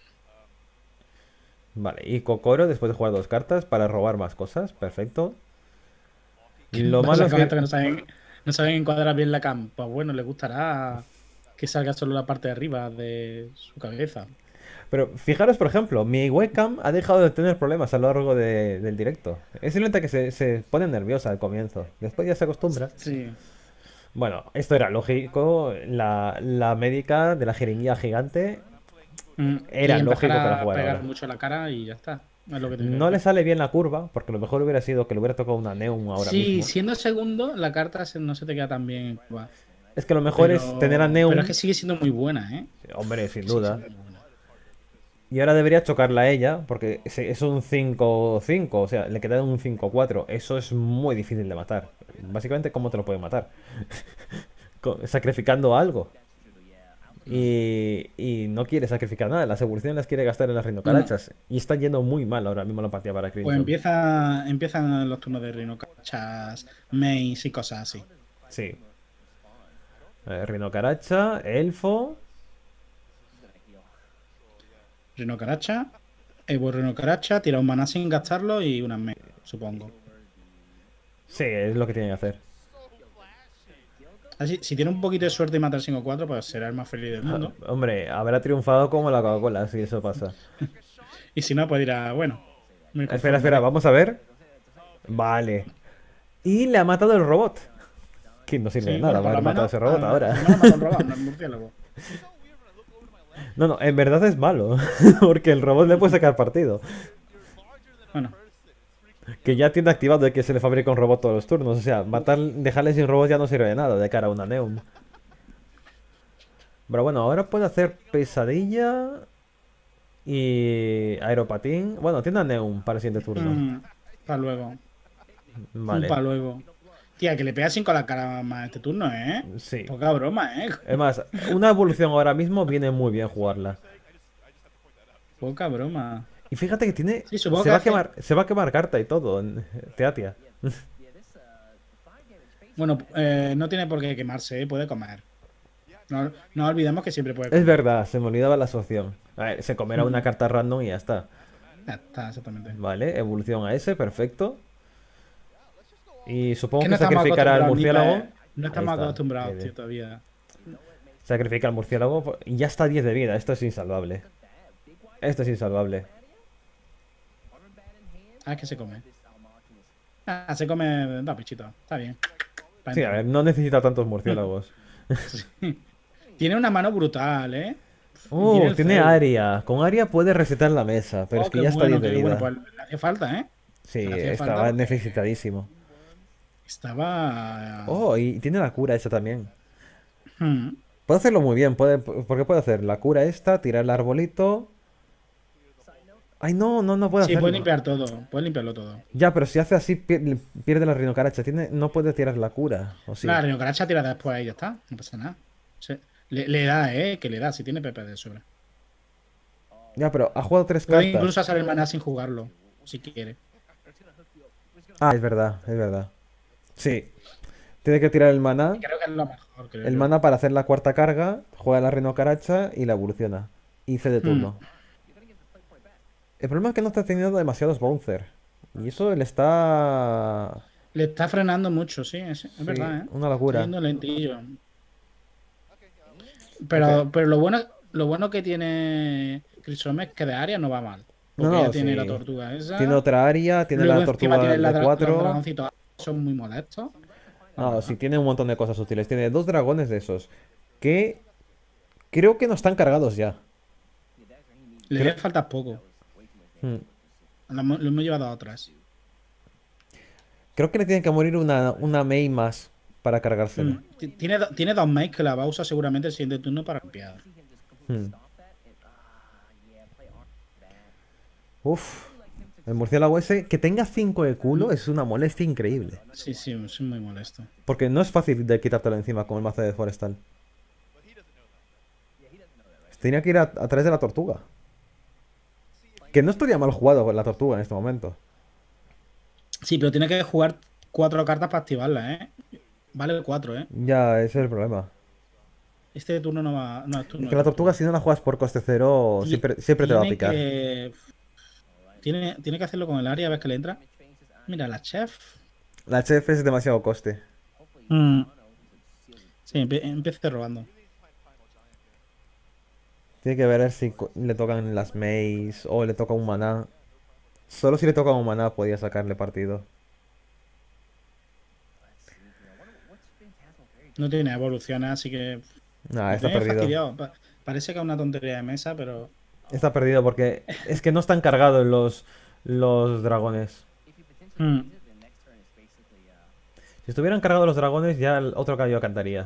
Vale, y Kokoro después de jugar dos cartas para robar más cosas, perfecto. Lo Pasa malo es con esto que... que no saben, no saben encuadrar bien la cam. Pues bueno, le gustará que salga solo la parte de arriba de su cabeza. Pero fijaros, por ejemplo, mi webcam ha dejado de tener problemas a lo largo de- del directo. Es simplemente que se, se pone nerviosa al comienzo. Después ya se acostumbra. Sí. Bueno, esto era lógico. La, la médica de la jeringuilla gigante Mm. Era Y lógico empezar que la a jugara pegar ahora. mucho la cara y ya está. Es lo que tiene que no le hacer. sale bien la curva, porque lo mejor hubiera sido que le hubiera tocado una Neum ahora Sí, mismo. siendo segundo, la carta se- no se te queda tan bien. Va. Es que lo mejor Pero, es tener a Neum. pero es que sigue siendo muy buena, ¿eh? Hombre, sin Sigue duda. siendo muy buena. Y ahora debería chocarla a ella, porque es- es un cinco cinco, o sea, le queda un cinco cuatro. Eso es muy difícil de matar. Básicamente, ¿cómo te lo puede matar? Co- Sacrificando algo. Y, y no quiere sacrificar nada. Las evoluciones las quiere gastar en las rinocarachas. Y está yendo muy mal ahora mismo la partida para Crimson. Pues empieza, empiezan los turnos de Rinocarachas, Maze y cosas así. Sí. Eh, Rinocaracha, Elfo. Rinocaracha, Evo Rinocaracha, tira un maná sin gastarlo y una Maze, supongo. Sí, es lo que tiene que hacer. Así, si tiene un poquito de suerte y mata el cinco cuatro, pues será el más feliz del mundo. Hombre, habrá triunfado como la Coca-Cola, si eso pasa. Y si no, pues dirá, bueno. me Espera, conformo. espera, vamos a ver. Vale. Y le ha matado el robot. Que no sirve Sí, de nada, bueno, por haber lo matado a menos- ese robot ah, ahora. por lo menos mata a un robot, no al murciélago. No, no, en verdad es malo. Porque el robot le puede sacar partido. Bueno, Que ya tiene activado de que se le fabrica un robot todos los turnos. O sea, matar, dejarle sin robot ya no sirve de nada de cara a una Neum. Pero bueno, ahora puede hacer pesadilla y aeropatín. Bueno, tiene a Neum para el siguiente turno. para luego. Vale. Para luego. Tía, que le pega cinco a la cara más este turno, ¿eh? Sí. Poca broma, ¿eh? Es más, una evolución ahora mismo viene muy bien jugarla. Poca broma. Y fíjate que tiene. Sí, supongo se, que va a hace- quemar, se va a quemar carta y todo en Teatia. Bueno, eh, no tiene por qué quemarse, ¿eh? Puede comer. No, no olvidemos que siempre puede Es comer. verdad, se me olvidaba la asociación. A ver, se comerá una carta random y ya está. Ya está, exactamente. Vale, evolución a ese, perfecto. Y supongo Que que, no estamos sacrificará al acostumbrados ni murciélago. pa- No Ahí estamos está, acostumbrados, qué bien. tío, todavía. Sacrifica al murciélago y ya está a diez de vida. Esto es insalvable. Esto es insalvable. Ah, es que se come. Ah, se come. Da pichito. Está bien. Pa' Sí, a entrar. ver, no necesita tantos murciélagos. Tiene una mano brutal, ¿eh? Oh, Tiene el tiene cel. Aria. Con Aria puede resetar la mesa, pero Oh, es que qué ya está a bueno, diez de qué vida. bueno, pues le hacía falta, ¿eh? Sí, le hacía estaba falta. necesitadísimo. Estaba. Oh, y tiene la cura esa también. Hmm. Puede hacerlo muy bien, puede, porque puede hacer la cura esta, tirar el arbolito. Ay, no, no, no puede Sí, hacerlo. puede limpiar todo. Puede limpiarlo todo. Ya, pero si hace así, pier- pierde la rinocaracha. Tiene, no puede tirar la cura. ¿O sí? La Rionocaracha tira después y ya está. No pasa nada. Sí. Le, le da, ¿eh? Que le da. Si tiene P P de sobra. Ya, pero ha jugado tres Puede cartas. incluso hacer el maná sin jugarlo. Si quiere. Ah, es verdad, es verdad. Sí. Tiene que tirar el maná. Creo que es lo mejor. Creo El yo. maná para hacer la cuarta carga. Juega la rinocaracha y la evoluciona. Y cede Hmm. turno. El problema es que no está teniendo demasiados bouncer. Y eso le está. Le está frenando mucho, sí. Es, es Sí, verdad, ¿eh? una Está locura. yendo lentillo. Pero, pero lo bueno, lo bueno que tiene Crisome es que de área no va mal. No, Porque no, ya tiene sí. la tortuga esa. Tiene otra área, tiene Luego la encima tortuga tiene la de dra- los cuatro. dragoncitos. Son muy molestos. la No, verdad. sí, tiene un montón de cosas útiles. Tiene dos dragones de esos. Que creo que no están cargados ya. Le Creo- debe faltar poco. Hmm. Lo hemos, lo hemos llevado a otras. Creo que le tiene que morir una, una Mei más para cargárselo. Mm. Ti- Tiene, do- tiene dos mates que la va a usar seguramente el siguiente turno para limpiar. Hmm. Uf. El murciélago ese, que tenga cinco de culo es una molestia increíble. Sí, sí, es muy molesto. Porque no es fácil de quitártelo encima con el mazo de forestal. Tenía que ir a, a través de la tortuga. Que no estaría mal jugado con la tortuga en este momento. Sí, pero tiene que jugar cuatro cartas para activarla, ¿eh? Vale cuatro, ¿eh? Ya, ese es el problema. Este turno no va. No, es turno Que de la tortuga, si no la juegas por coste cero, Ti- siempre, siempre te va a tiene picar. que- Tiene, tiene que hacerlo con el área, ves que le entra. Mira, la chef. La chef es demasiado coste. Mm. Sí, empie- empiece robando. Tiene que ver si co- le tocan las Meis o le toca un maná. Solo si le toca un maná podía sacarle partido. No tiene evoluciones, así que. Nah, me está tiene perdido. fastidiado. Pa- Parece que es una tontería de mesa, pero. Está perdido porque es que no están cargados los, los dragones. Mm. Si estuvieran cargados los dragones, ya el otro gallo cantaría.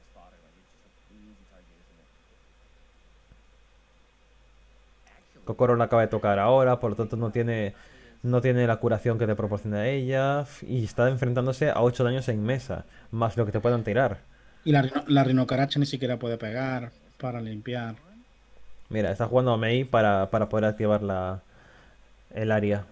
Kokoro la acaba de tocar ahora, por lo tanto no tiene, no tiene la curación que te proporciona ella. Y está enfrentándose a ocho daños en mesa, más lo que te puedan tirar. Y la, rino- la rinocaracha ni siquiera puede pegar para limpiar. Mira, está jugando a Mei para, para poder activar la, el área.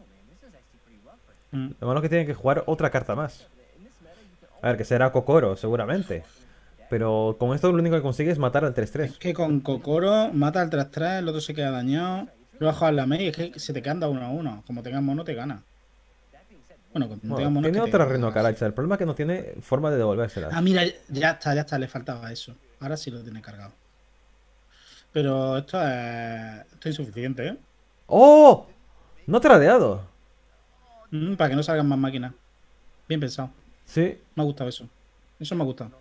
Mm. Lo malo es que tiene que jugar otra carta más. A ver, que será Kokoro, seguramente. Pero con esto lo único que consigue es matar al tres Es tres. que con Kokoro mata al tres tres, el otro se queda dañado. Luego juegas la Mei, es que se te quedan uno a uno. Como tengas mono, te gana. Bueno, como no tengas Bueno, mono. es tiene que te otra gana. Reno Caracha. El problema es que no tiene forma de devolvérsela. Ah, mira, ya está, ya está, le faltaba eso. Ahora sí lo tiene cargado. Pero esto es, esto es insuficiente, ¿eh? ¡Oh! No ha tradeado. Mm, para que no salgan más máquinas. Bien pensado. Sí, Me ha gustado eso. Eso me ha gustado.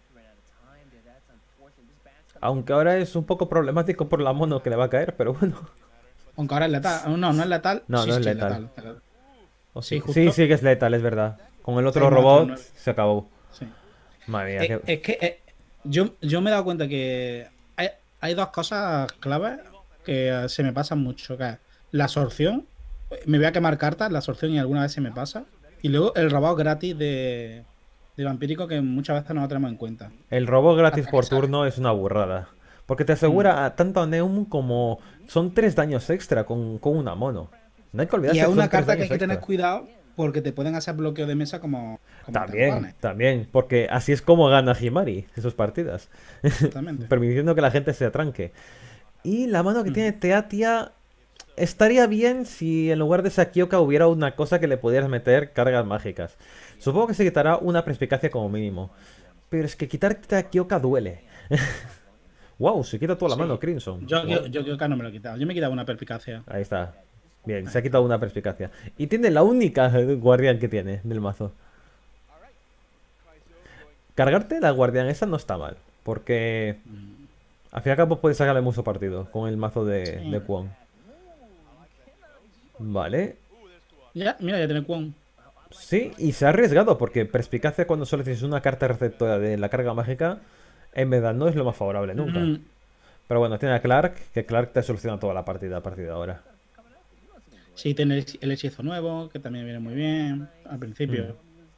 aunque ahora es un poco problemático por la mono que le va a caer, pero bueno. Aunque ahora es letal. No, no es letal. No, Sí, no es sí, letal. O Sí, sí, justo. sí, sí que es letal, es verdad. Con el otro Seis más robot otro nueve. se acabó. Sí. Madre mía, Eh, qué- Es que eh, yo, yo me he dado cuenta que hay, hay dos cosas claves que eh, se me pasan mucho. Que es la absorción. Me voy a quemar cartas, la absorción y alguna vez se me pasa. Y luego el robado gratis de, de vampírico que muchas veces no lo tenemos en cuenta. el robot gratis hasta que por sale. turno es una burrada. Porque te asegura a tanto a Neum como... Son tres daños extra con, con una mono. No hay que olvidarse Y es que son una tres carta que hay daños que tener extra. cuidado porque te pueden hacer bloqueo de mesa como, como También, tempones. también. Porque así es como gana Himari en sus partidas. Exactamente. Permitiendo que la gente se atranque. Y la mano que Mm. tiene Teatia estaría bien si en lugar de Sakioka hubiera una cosa que le pudieras meter cargas mágicas. Supongo que se quitará una perspicacia como mínimo. Pero es que quitarte a Kyoka duele. Wow, se quita toda la Sí. mano Crimson. Yo, Wow. yo, yo creo que no me lo he quitado. Yo me he quitado una perspicacia. Ahí está. Bien, se ha quitado una perspicacia. Y tiene la única guardián que tiene del mazo. Cargarte la guardián esa no está mal. Porque Mm. al fin y al cabo puedes sacarle mucho partido con el mazo de, Sí. de Kwon. Vale. Ya, mira, ya tiene Kwon. Sí, y se ha arriesgado porque perspicacia cuando solo tienes una carta receptora de la carga mágica, en verdad no es lo más favorable nunca. Mm. Pero bueno, tiene a Clark, que Clark te soluciona toda la partida a partir de ahora. Sí, tiene el hech- el hechizo nuevo, que también viene muy bien al principio.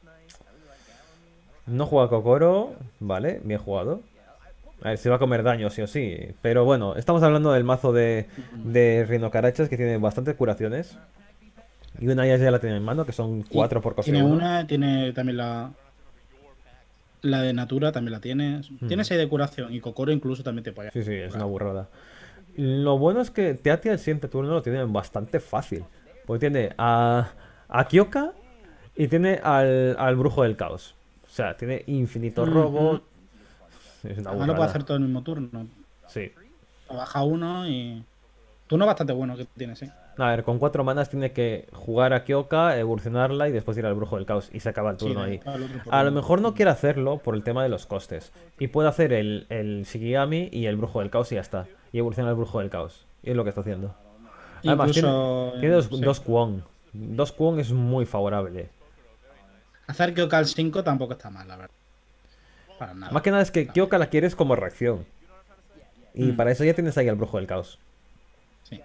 No juega Kokoro, vale, bien jugado. A ver, se va a comer daño, sí o sí. Pero bueno, estamos hablando del mazo de, de Rinocarachas que tiene bastantes curaciones. Y una ya, ya la tiene en mano, que son cuatro por coste Tiene uno. una, tiene también la. La de Natura también la tiene. Tiene seis de curación y Kokoro incluso también te puede. Sí, sí, es una burrada. Lo bueno es que Teatia el siguiente turno lo tiene bastante fácil. Porque tiene a, a Kyoka y tiene al, al Brujo del Caos. O sea, tiene infinito Ujú. robo. Es una Además lo puede burrada. hacer todo el mismo turno. Sí. Baja uno y. Turno bastante bueno que tiene, sí. A ver, con cuatro manas tiene que jugar a Kyoka, evolucionarla y después ir al Brujo del Caos. Y se acaba el Sí, turno de- ahí. al otro por A lo uno. mejor no quiere hacerlo por el tema de los costes. Y puede hacer el, el Shikigami y el Brujo del Caos y ya está. Y evoluciona el Brujo del Caos. Y es lo que está haciendo. Además, tiene, Incluso tiene dos, sí. dos Kwon. Dos Kwon es muy favorable. Hacer Kyoka al cinco tampoco está mal, la verdad. Para nada. Más que nada es que Kyoka la quieres como reacción. Y Mm. para eso ya tienes ahí al Brujo del Caos. Sí.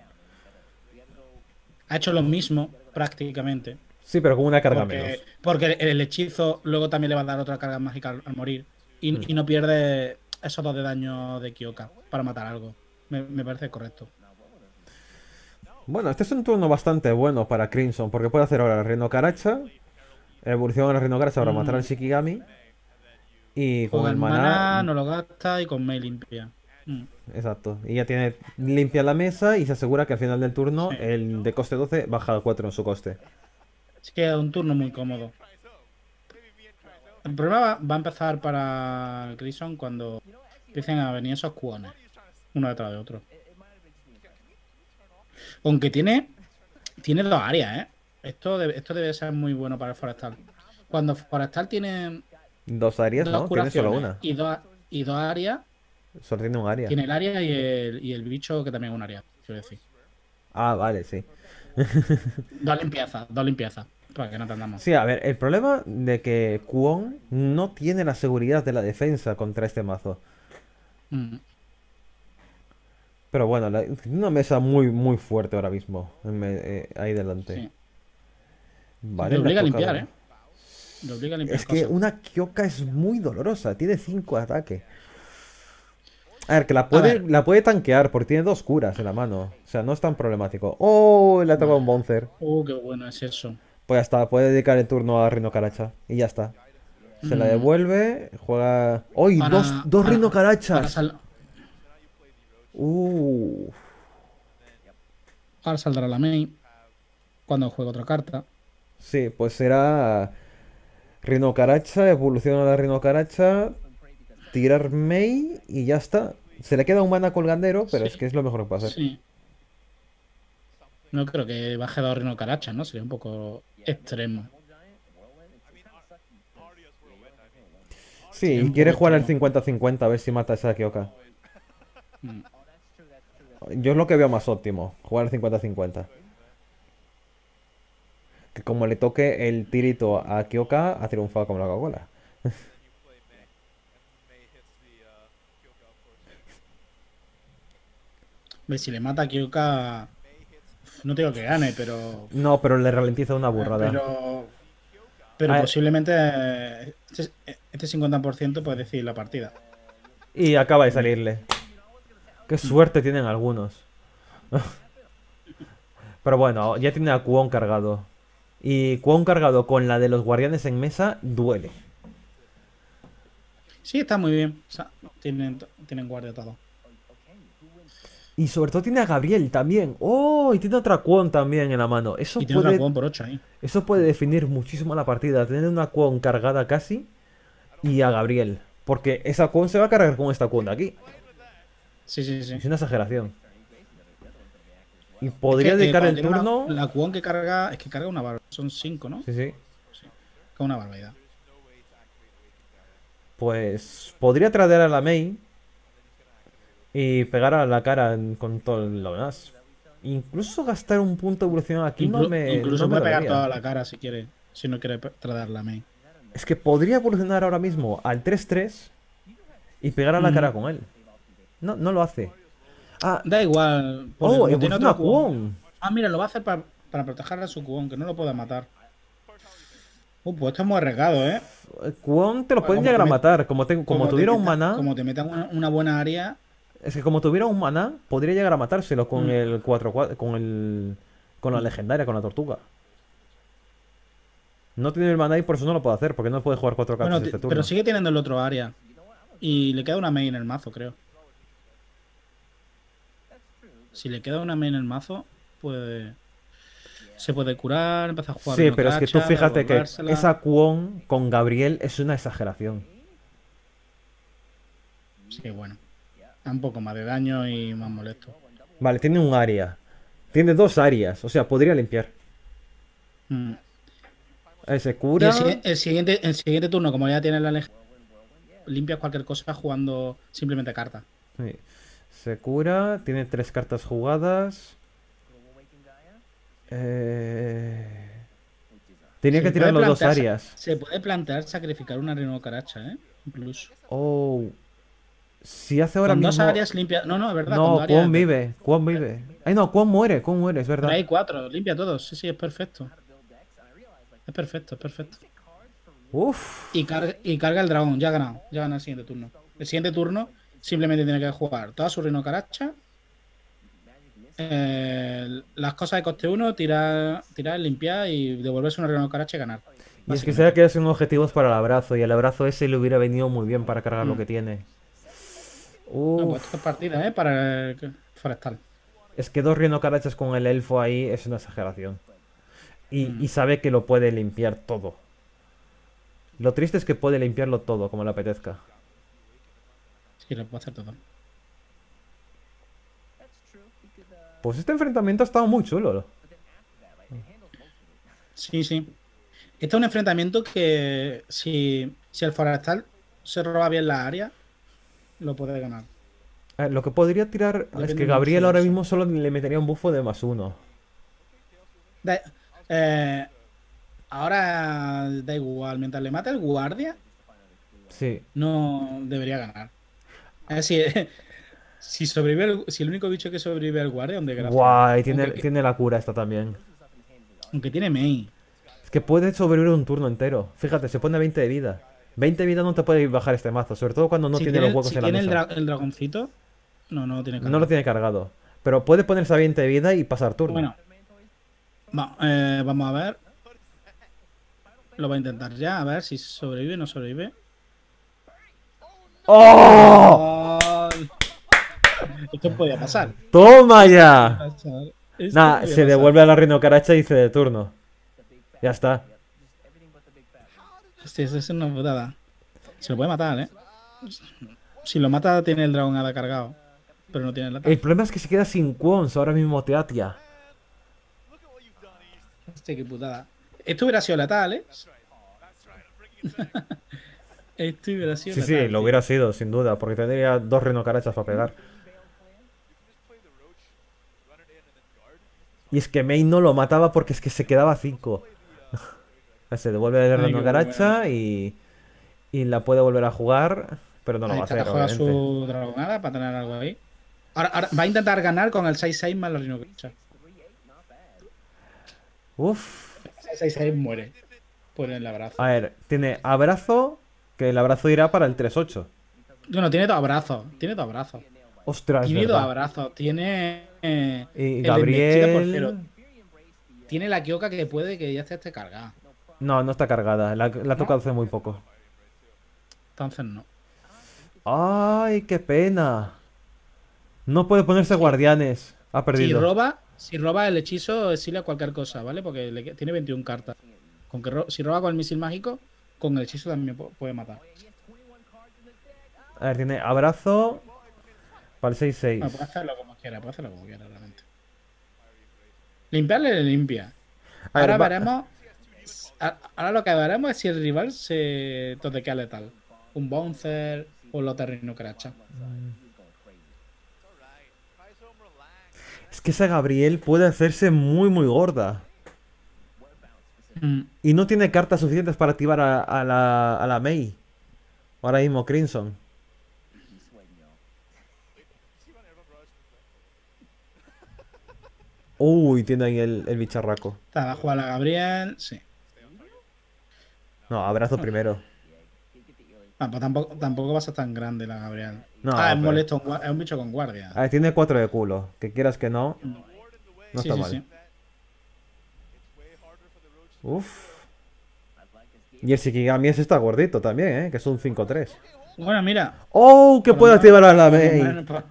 Ha hecho lo mismo prácticamente. Sí, pero con una carga Porque, menos. porque el, el hechizo luego también le va a dar otra carga mágica al, al morir. Y, Mm. y no pierde esos dos de daño de Kyoka para matar algo. Me, me parece correcto. Bueno, este es un turno bastante bueno para Crimson. Porque puede hacer ahora el Reino Caracha. Evoluciona el Reino Caracha para matar al Mm. Shikigami. Y con Juega el el maná. maná, no lo gasta y con Mei limpia. Mm. Exacto. Y ya tiene limpia la mesa y se asegura que al final del turno Sí. el de coste doce baja a cuatro en su coste. Es que es un turno muy cómodo. El problema va, va a empezar para Crimson cuando empiecen a venir esos cuones, uno detrás de otro. Aunque tiene, tiene dos áreas, ¿eh? Esto, debe- esto debe ser muy bueno para el Forestal. Cuando Forestal tiene Dos áreas, dos ¿no? Tiene solo curaciones una. y dos, y dos áreas, Solo tiene un área. tiene el área y el, y el bicho que también es un área, quiero decir. Ah, vale, sí. Dos limpiezas, dos limpiezas, para que no tardamos. Sí, a ver, el problema de que Kwon no tiene la seguridad de la defensa contra este mazo. Mm. Pero bueno, la- una mesa muy, muy fuerte ahora mismo. en me- eh, ahí delante. Sí. Vale, Le le ha obliga a tocado. limpiar, ¿eh? Le obliga a limpiar Es que cosas. una Kyoka es muy dolorosa. Tiene cinco ataques. A ver, que la puede, ver. la puede tanquear porque tiene dos curas en la mano. O sea, no es tan problemático. ¡Oh! Le ha tocado un Bouncer. Uh, qué bueno es eso. Pues ya está, puede dedicar el turno a Rino Caracha. Y ya está. Se la Mm. devuelve, juega. ¡Uy! Para- dos dos para- Rino para Carachas. sal- Uh. Ahora saldrá la main cuando juegue otra carta. Sí, pues será Rino Caracha, evoluciona la Rino Caracha, tirar Mei y ya está. Se le queda un mana colgandero, pero Sí. es que es lo mejor que puede hacer. Sí. No creo que baje dos Rino Carachas, ¿no? Sería un poco extremo. Sí, Sí, y un quiere poco jugar el extremo. cincuenta cincuenta a ver si mata a esa Kyoka. Mm. Yo es lo que veo más óptimo, jugar el cincuenta cincuenta. Que como le toque el tirito a Kyoka, ha triunfado como la Coca-Cola. Ve, si le mata a Kyoka, no te digo que gane, pero. No, pero le ralentiza una burrada. Pero. Pero A ver. posiblemente eh, este, este cincuenta por ciento puede decidir la partida. Y acaba de salirle. Qué suerte tienen algunos. Pero bueno, ya tiene a Kwon cargado. Y Kwon cargado con la de los guardianes en mesa duele. Sí, está muy bien. O sea, tienen, tienen guardia todo. Y sobre todo tiene a Gabriel también. ¡Oh! Y tiene otra Kwon también en la mano. Eso Y tiene otra puede, Kwon por ocho ahí. eso puede definir muchísimo la partida. Tener una Kwon cargada casi y a Gabriel. Porque esa Kwon se va a cargar con esta Kwon de aquí. Sí, sí, sí. Es una exageración. Y podría Es que, eh, dedicar para el tener una- turno. la Kwon que carga. Es que carga una barbaridad. Son cinco, ¿no? Sí, sí. Carga una barbaridad. Pues podría tradear a la Mei y pegar a la cara en- con todo lo demás. Incluso gastar un punto de evolución aquí no Inclu- me. incluso no me puede pegar dolería. toda la cara si quiere. Si no quiere pe- tratar la main. Es que podría evolucionar ahora mismo al tres tres y pegar a la Mm. cara con él. No, no lo hace. Ah, Da igual. porque oh, como tiene evoluciona otro a Kwon. Ah, mira, lo va a hacer para, para proteger a su Kwon, que no lo pueda matar. Uh, pues esto es muy arriesgado, ¿eh? Kwon te lo Bueno, pueden como llegar a te met- matar. Como, te- como te tuviera un metan- maná. Como te metan una, una buena área. Es que como tuviera un maná, podría llegar a matárselo con Mm. el cuatro cuatro. Con el. Con la legendaria, con la tortuga. No tiene el maná y por eso no lo puede hacer, porque no puede jugar cuatro cartas Bueno, este te- turno. pero sigue teniendo el otro área. Y le queda una main en el mazo, creo. Si le queda una main en el mazo, puede. Se puede curar, empezar a jugar. Sí, Rino pero es que tú Caracha, fíjate que devolvérsela. esa Kwon con Gabriel es una exageración. Sí, bueno. Da un poco más de daño y más molesto. Vale, tiene un área. Tiene dos áreas. O sea, podría limpiar. Mm. Eh, se Y cura. el, sigui- el siguiente, el siguiente turno, como ya tienes la legión, limpias cualquier cosa jugando simplemente cartas. Sí. Se cura. Tiene tres cartas jugadas. Eh... Tenía Se que tirar puede los dos plantear- áreas. Se puede plantear sacrificar una Reno Caracha, ¿eh? Incluso. Oh. Si hace ahora Con dos mismo. áreas limpia. No, no, es verdad. con No, dos áreas Kwon de- vive. Kwon vive. Ay, no, Kwon muere. Kwon muere, es Pero verdad. hay cuatro, limpia todos. Sí, sí, es perfecto. Es perfecto, es perfecto. Uf. Y, car- y carga el dragón, ya ha ganado. Ya gana el siguiente turno. El siguiente turno simplemente tiene que jugar toda su Reno Caracha. eh, las cosas de coste uno, tirar, tirar, limpiar y devolverse una Reno Caracha y ganar. Y es que sabe que son objetivos para el abrazo. Y el abrazo ese le hubiera venido muy bien para cargar lo Mm. que tiene. No, Uf. pues esto es partida, ¿eh? Para el forestal. Es que dos rinocarachas con el elfo ahí es una exageración. Y, Mm. y sabe que lo puede limpiar todo. Lo triste es que puede limpiarlo todo, como le apetezca. Sí, lo puedo hacer todo. Pues este enfrentamiento ha estado muy chulo. Sí, sí. Este es un enfrentamiento que si, si el forestal se roba bien la área, lo puede ganar. Eh, lo que podría tirar es Depende que mucho Gabriel de ahora eso. mismo solo le metería un bufo de más uno. Da- eh, ahora da igual, mientras le mate el guardia, Sí. no debería ganar. Es decir, si sobrevive el, si el único bicho que sobrevive al guardia, donde gracia. Guay, tiene, Aunque, tiene la cura esta también. aunque tiene Mei. Es que puede sobrevivir un turno entero. Fíjate, se pone a veinte de vida. veinte de vida no te puede bajar este mazo, sobre todo cuando no si tiene tiene, los huecos si en la tiene el, mesa. dra- el dragoncito, no, no lo tiene No cargado. lo tiene cargado. Pero puede ponerse a veinte de vida y pasar turno. Bueno, va- eh, vamos a ver. Lo va a intentar ya, a ver si sobrevive o no sobrevive. ¡Oh! Gol. Esto podía pasar. ¡Toma ya! Esto Nah, podía se pasar. devuelve a la Rino-Caracha y dice de turno. Ya está. Hostia, eso es una putada. Se lo puede matar, ¿eh? Si lo mata, tiene el dragón hada cargado. Pero no tiene el El ataque. problema es que se queda sin Quons ahora mismo, Teatia. Hostia, qué putada. Esto hubiera sido letal, ¿eh? Esto hubiera sido Sí, letal. sí, lo tío. hubiera sido, sin duda, porque tendría dos Rino-Carachas para pegar. Y es que Mei no lo mataba porque es que se quedaba cinco. Se devuelve el Ay, qué Rino-Caracha y, y la puede volver a jugar, pero no lo Ahí va a está, hacer, que juega obviamente. su dragonada para tener algo ahí. Ahora, ahora va a intentar ganar con el seis seis más la Rinocacha. Uf. El seis seis muere. Por el abrazo. A ver, tiene abrazo, que el abrazo irá para el tres ocho. Bueno, tiene dos abrazos. Tiene dos abrazos. Ostras, es Tiene dos verdad. abrazos. Tiene. eh, Y el de embestida por Gabriel... cero. Tiene la Kyoka que puede que ya esté, esté cargada. No, no está cargada. La, la ha tocado hace muy poco. Entonces no. ¡Ay, qué pena! No puede ponerse guardianes. Ha Si perdido. roba, si roba el hechizo, exilia cualquier cosa, ¿vale? Porque le que- tiene veintiuna cartas. Con que ro- si roba con el misil mágico, con el hechizo también pu- puede matar. A ver, tiene abrazo para el seis seis. Bueno, puede hacerlo como quiera, puede hacerlo como quiera, realmente. Limpiarle le limpia. A ver, Ahora va- veremos. a- Ahora lo que veremos es si el rival se totequea letal. Un bouncer o lo terreno cracha. Es que esa Gabriel puede hacerse muy, muy gorda. Mm. Y no tiene cartas suficientes para activar a, a la, a la Mei. Ahora mismo Crimson. Uy, tiene ahí el, el bicharraco. Está, va a jugar la Gabriel. Sí. No, abrazo primero. Ah, pues tampoco, tampoco va a ser tan grande la Gabriel. No, ah, es pero- molesto, un gua- es un bicho con guardia. A ver, tiene cuatro de culo. Que quieras que no. No sí, está sí, mal. sí. Uf. Y el Shikigami ese está gordito también, ¿eh? Que es un cinco tres. Bueno, mira. ¡Oh! Que Por puede lo activar a la Bueno, Mei. pues,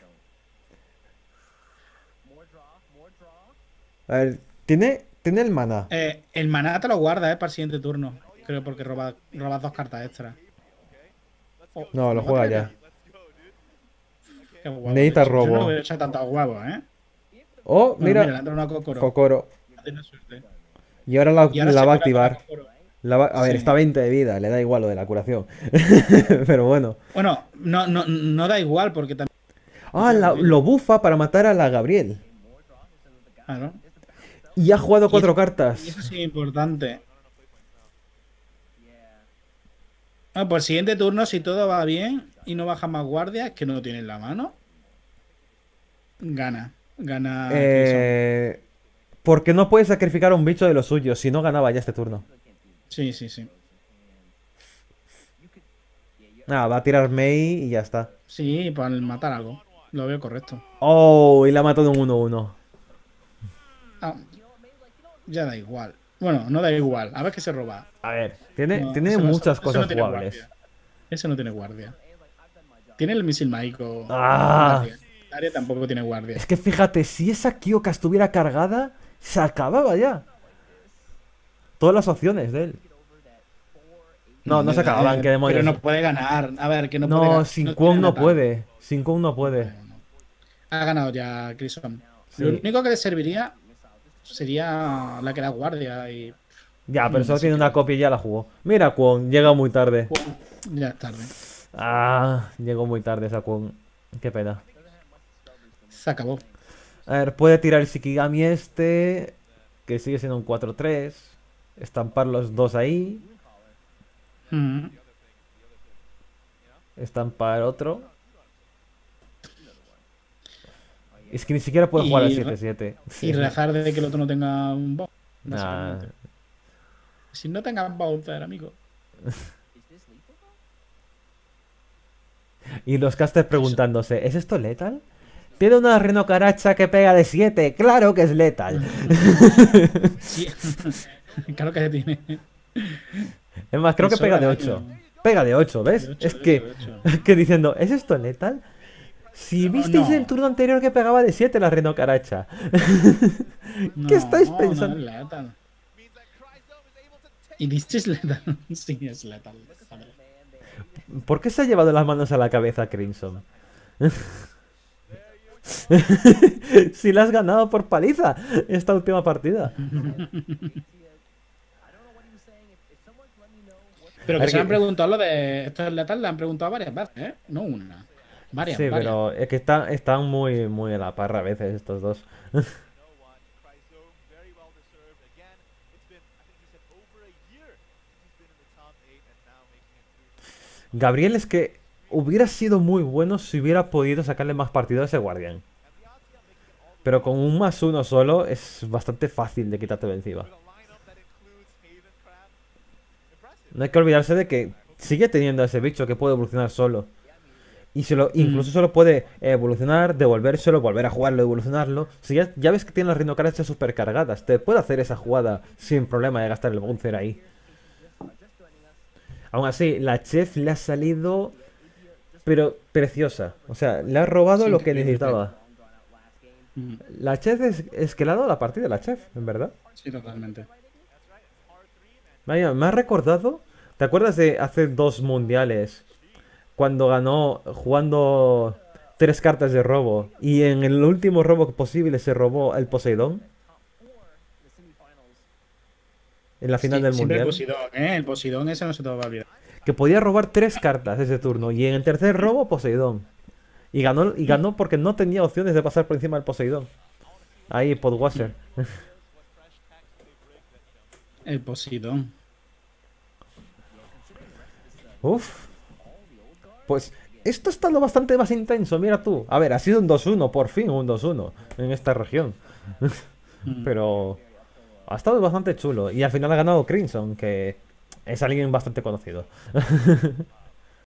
A ver, ¿tiene, tiene el mana? eh, el maná te lo guarda, eh, para el siguiente turno. Creo porque roba, robas dos cartas extra. Oh, No, lo juega ya. Qué guapo, Necesita de hecho. Yo robo. no voy a echar tantos huevos, ¿eh? Oh, Bueno, mira, le ha entrado una Kokoro. Kokoro. Tiene suerte. Y ahora la, Y ahora la se va a cura con la activar. Kokoro. La va- a ver, Sí. está a veinte de vida, le da igual lo de la curación. Pero bueno. Bueno, no, no, no da igual porque también. Ah, la- lo bufa para matar a la Gabriel. Claro. Y ha jugado Y cuatro eso- cartas. Y eso sí es importante. Ah, por el siguiente turno, si todo va bien y no baja más guardias que no tiene en la mano, gana. Gana. Crimson. Eh, porque no puede sacrificar a un bicho de los suyos, si no ganaba ya este turno. Sí, sí, sí. Nada, va a tirar Mei y ya está. Sí, para matar algo. Lo veo correcto. Oh, y la ha matado un uno uno. Ah, ya da igual. Bueno, no da igual. A ver qué se roba. A ver, tiene, No, tiene ese no- muchas ese cosas no tiene jugables. guardia. Ese no tiene guardia. Tiene el misil mágico. Ah. Área tampoco tiene guardia. Es que fíjate, si esa Kyoka estuviera cargada, se acababa ya. Todas las opciones de él. No, no se acababan, qué demonios. Pero no puede ganar. A ver, que no, puede No, ganar. sin tiene Kwon no nada. puede. Sin Kwon no puede. Ha ganado ya Crimson. Sí. Lo único que le serviría sería la que da guardia y Ya, pero Mm, solo sí tiene que- una copia y ya la jugó. Mira, Kwon, llega muy tarde. ya es tarde. Ah, llegó muy tarde esa Kwon. Qué pena. Se acabó. A ver, puede tirar el Shikigami este, que sigue siendo un cuatro tres. Estampar los dos ahí. Mm. Estampar otro. Es que ni siquiera puede jugar al Y- siete siete. Y rezar de que el otro no tenga un bounce. Nah. básicamente. Si no tenga un bouncer, amigo. Y los casters preguntándose, ¿es esto letal? Tiene una Rhinocaracha que pega de siete. ¡Claro que es letal! Sí. Claro que tiene. Es más, creo que Eso pega de era ocho. daño. Pega de ocho, ¿ves? De ocho, es de que, ocho, de ocho. es que diciendo, ¿es esto letal? Si No, visteis no. el turno anterior que pegaba de siete la Rhinocaracha. ¿Qué estáis No, pensando? No es letal. Y dices letal. Sí, es letal. Joder. ¿Por qué se ha llevado las manos a la cabeza Crimson? Si la has ganado por paliza esta última partida. Pero A que ver, se que- han preguntado lo de esto es letal, le han preguntado varias veces, ¿eh? No una. Varias, Sí, varias. pero es que está- están muy, muy a la parra a veces estos dos. Gabriel es que hubiera sido muy bueno si hubiera podido sacarle más partido a ese guardián. Pero con un más uno solo es bastante fácil de quitarte de encima. No hay que olvidarse de que sigue teniendo a ese bicho que puede evolucionar solo. Y se lo, incluso solo puede evolucionar, devolvérselo, volver a jugarlo, evolucionarlo. Si ya, ya ves que tiene las rinocarachas super cargadas, te puede hacer esa jugada sin problema de gastar el bouncer ahí. Aún así, la chef le ha salido, pero preciosa. O sea, le ha robado Sí, lo que increíble. necesitaba. Mm, La chef es, es que le ha dado la partida, la chef, en verdad. Sí, totalmente. Vaya, me ha recordado. ¿Te acuerdas de hace dos mundiales? Cuando ganó jugando tres cartas de robo. Y en el último robo posible se robó el Poseidón. En la final Sí, del siempre mundial. el Poseidón, ¿eh? El Poseidón ese no se te va a olvidar. Que podía robar tres cartas ese turno. Y en el tercer robo, Poseidón. Y ganó, y ganó porque no tenía opciones de pasar por encima del Poseidón. Ahí, Podwasser. El Poseidón. Uf. Pues esto ha estado bastante más intenso, mira tú. A ver, ha sido un dos uno, por fin un dos uno en esta región. Mm. Pero ha estado bastante chulo. Y al final ha ganado Crimson, que es alguien bastante conocido.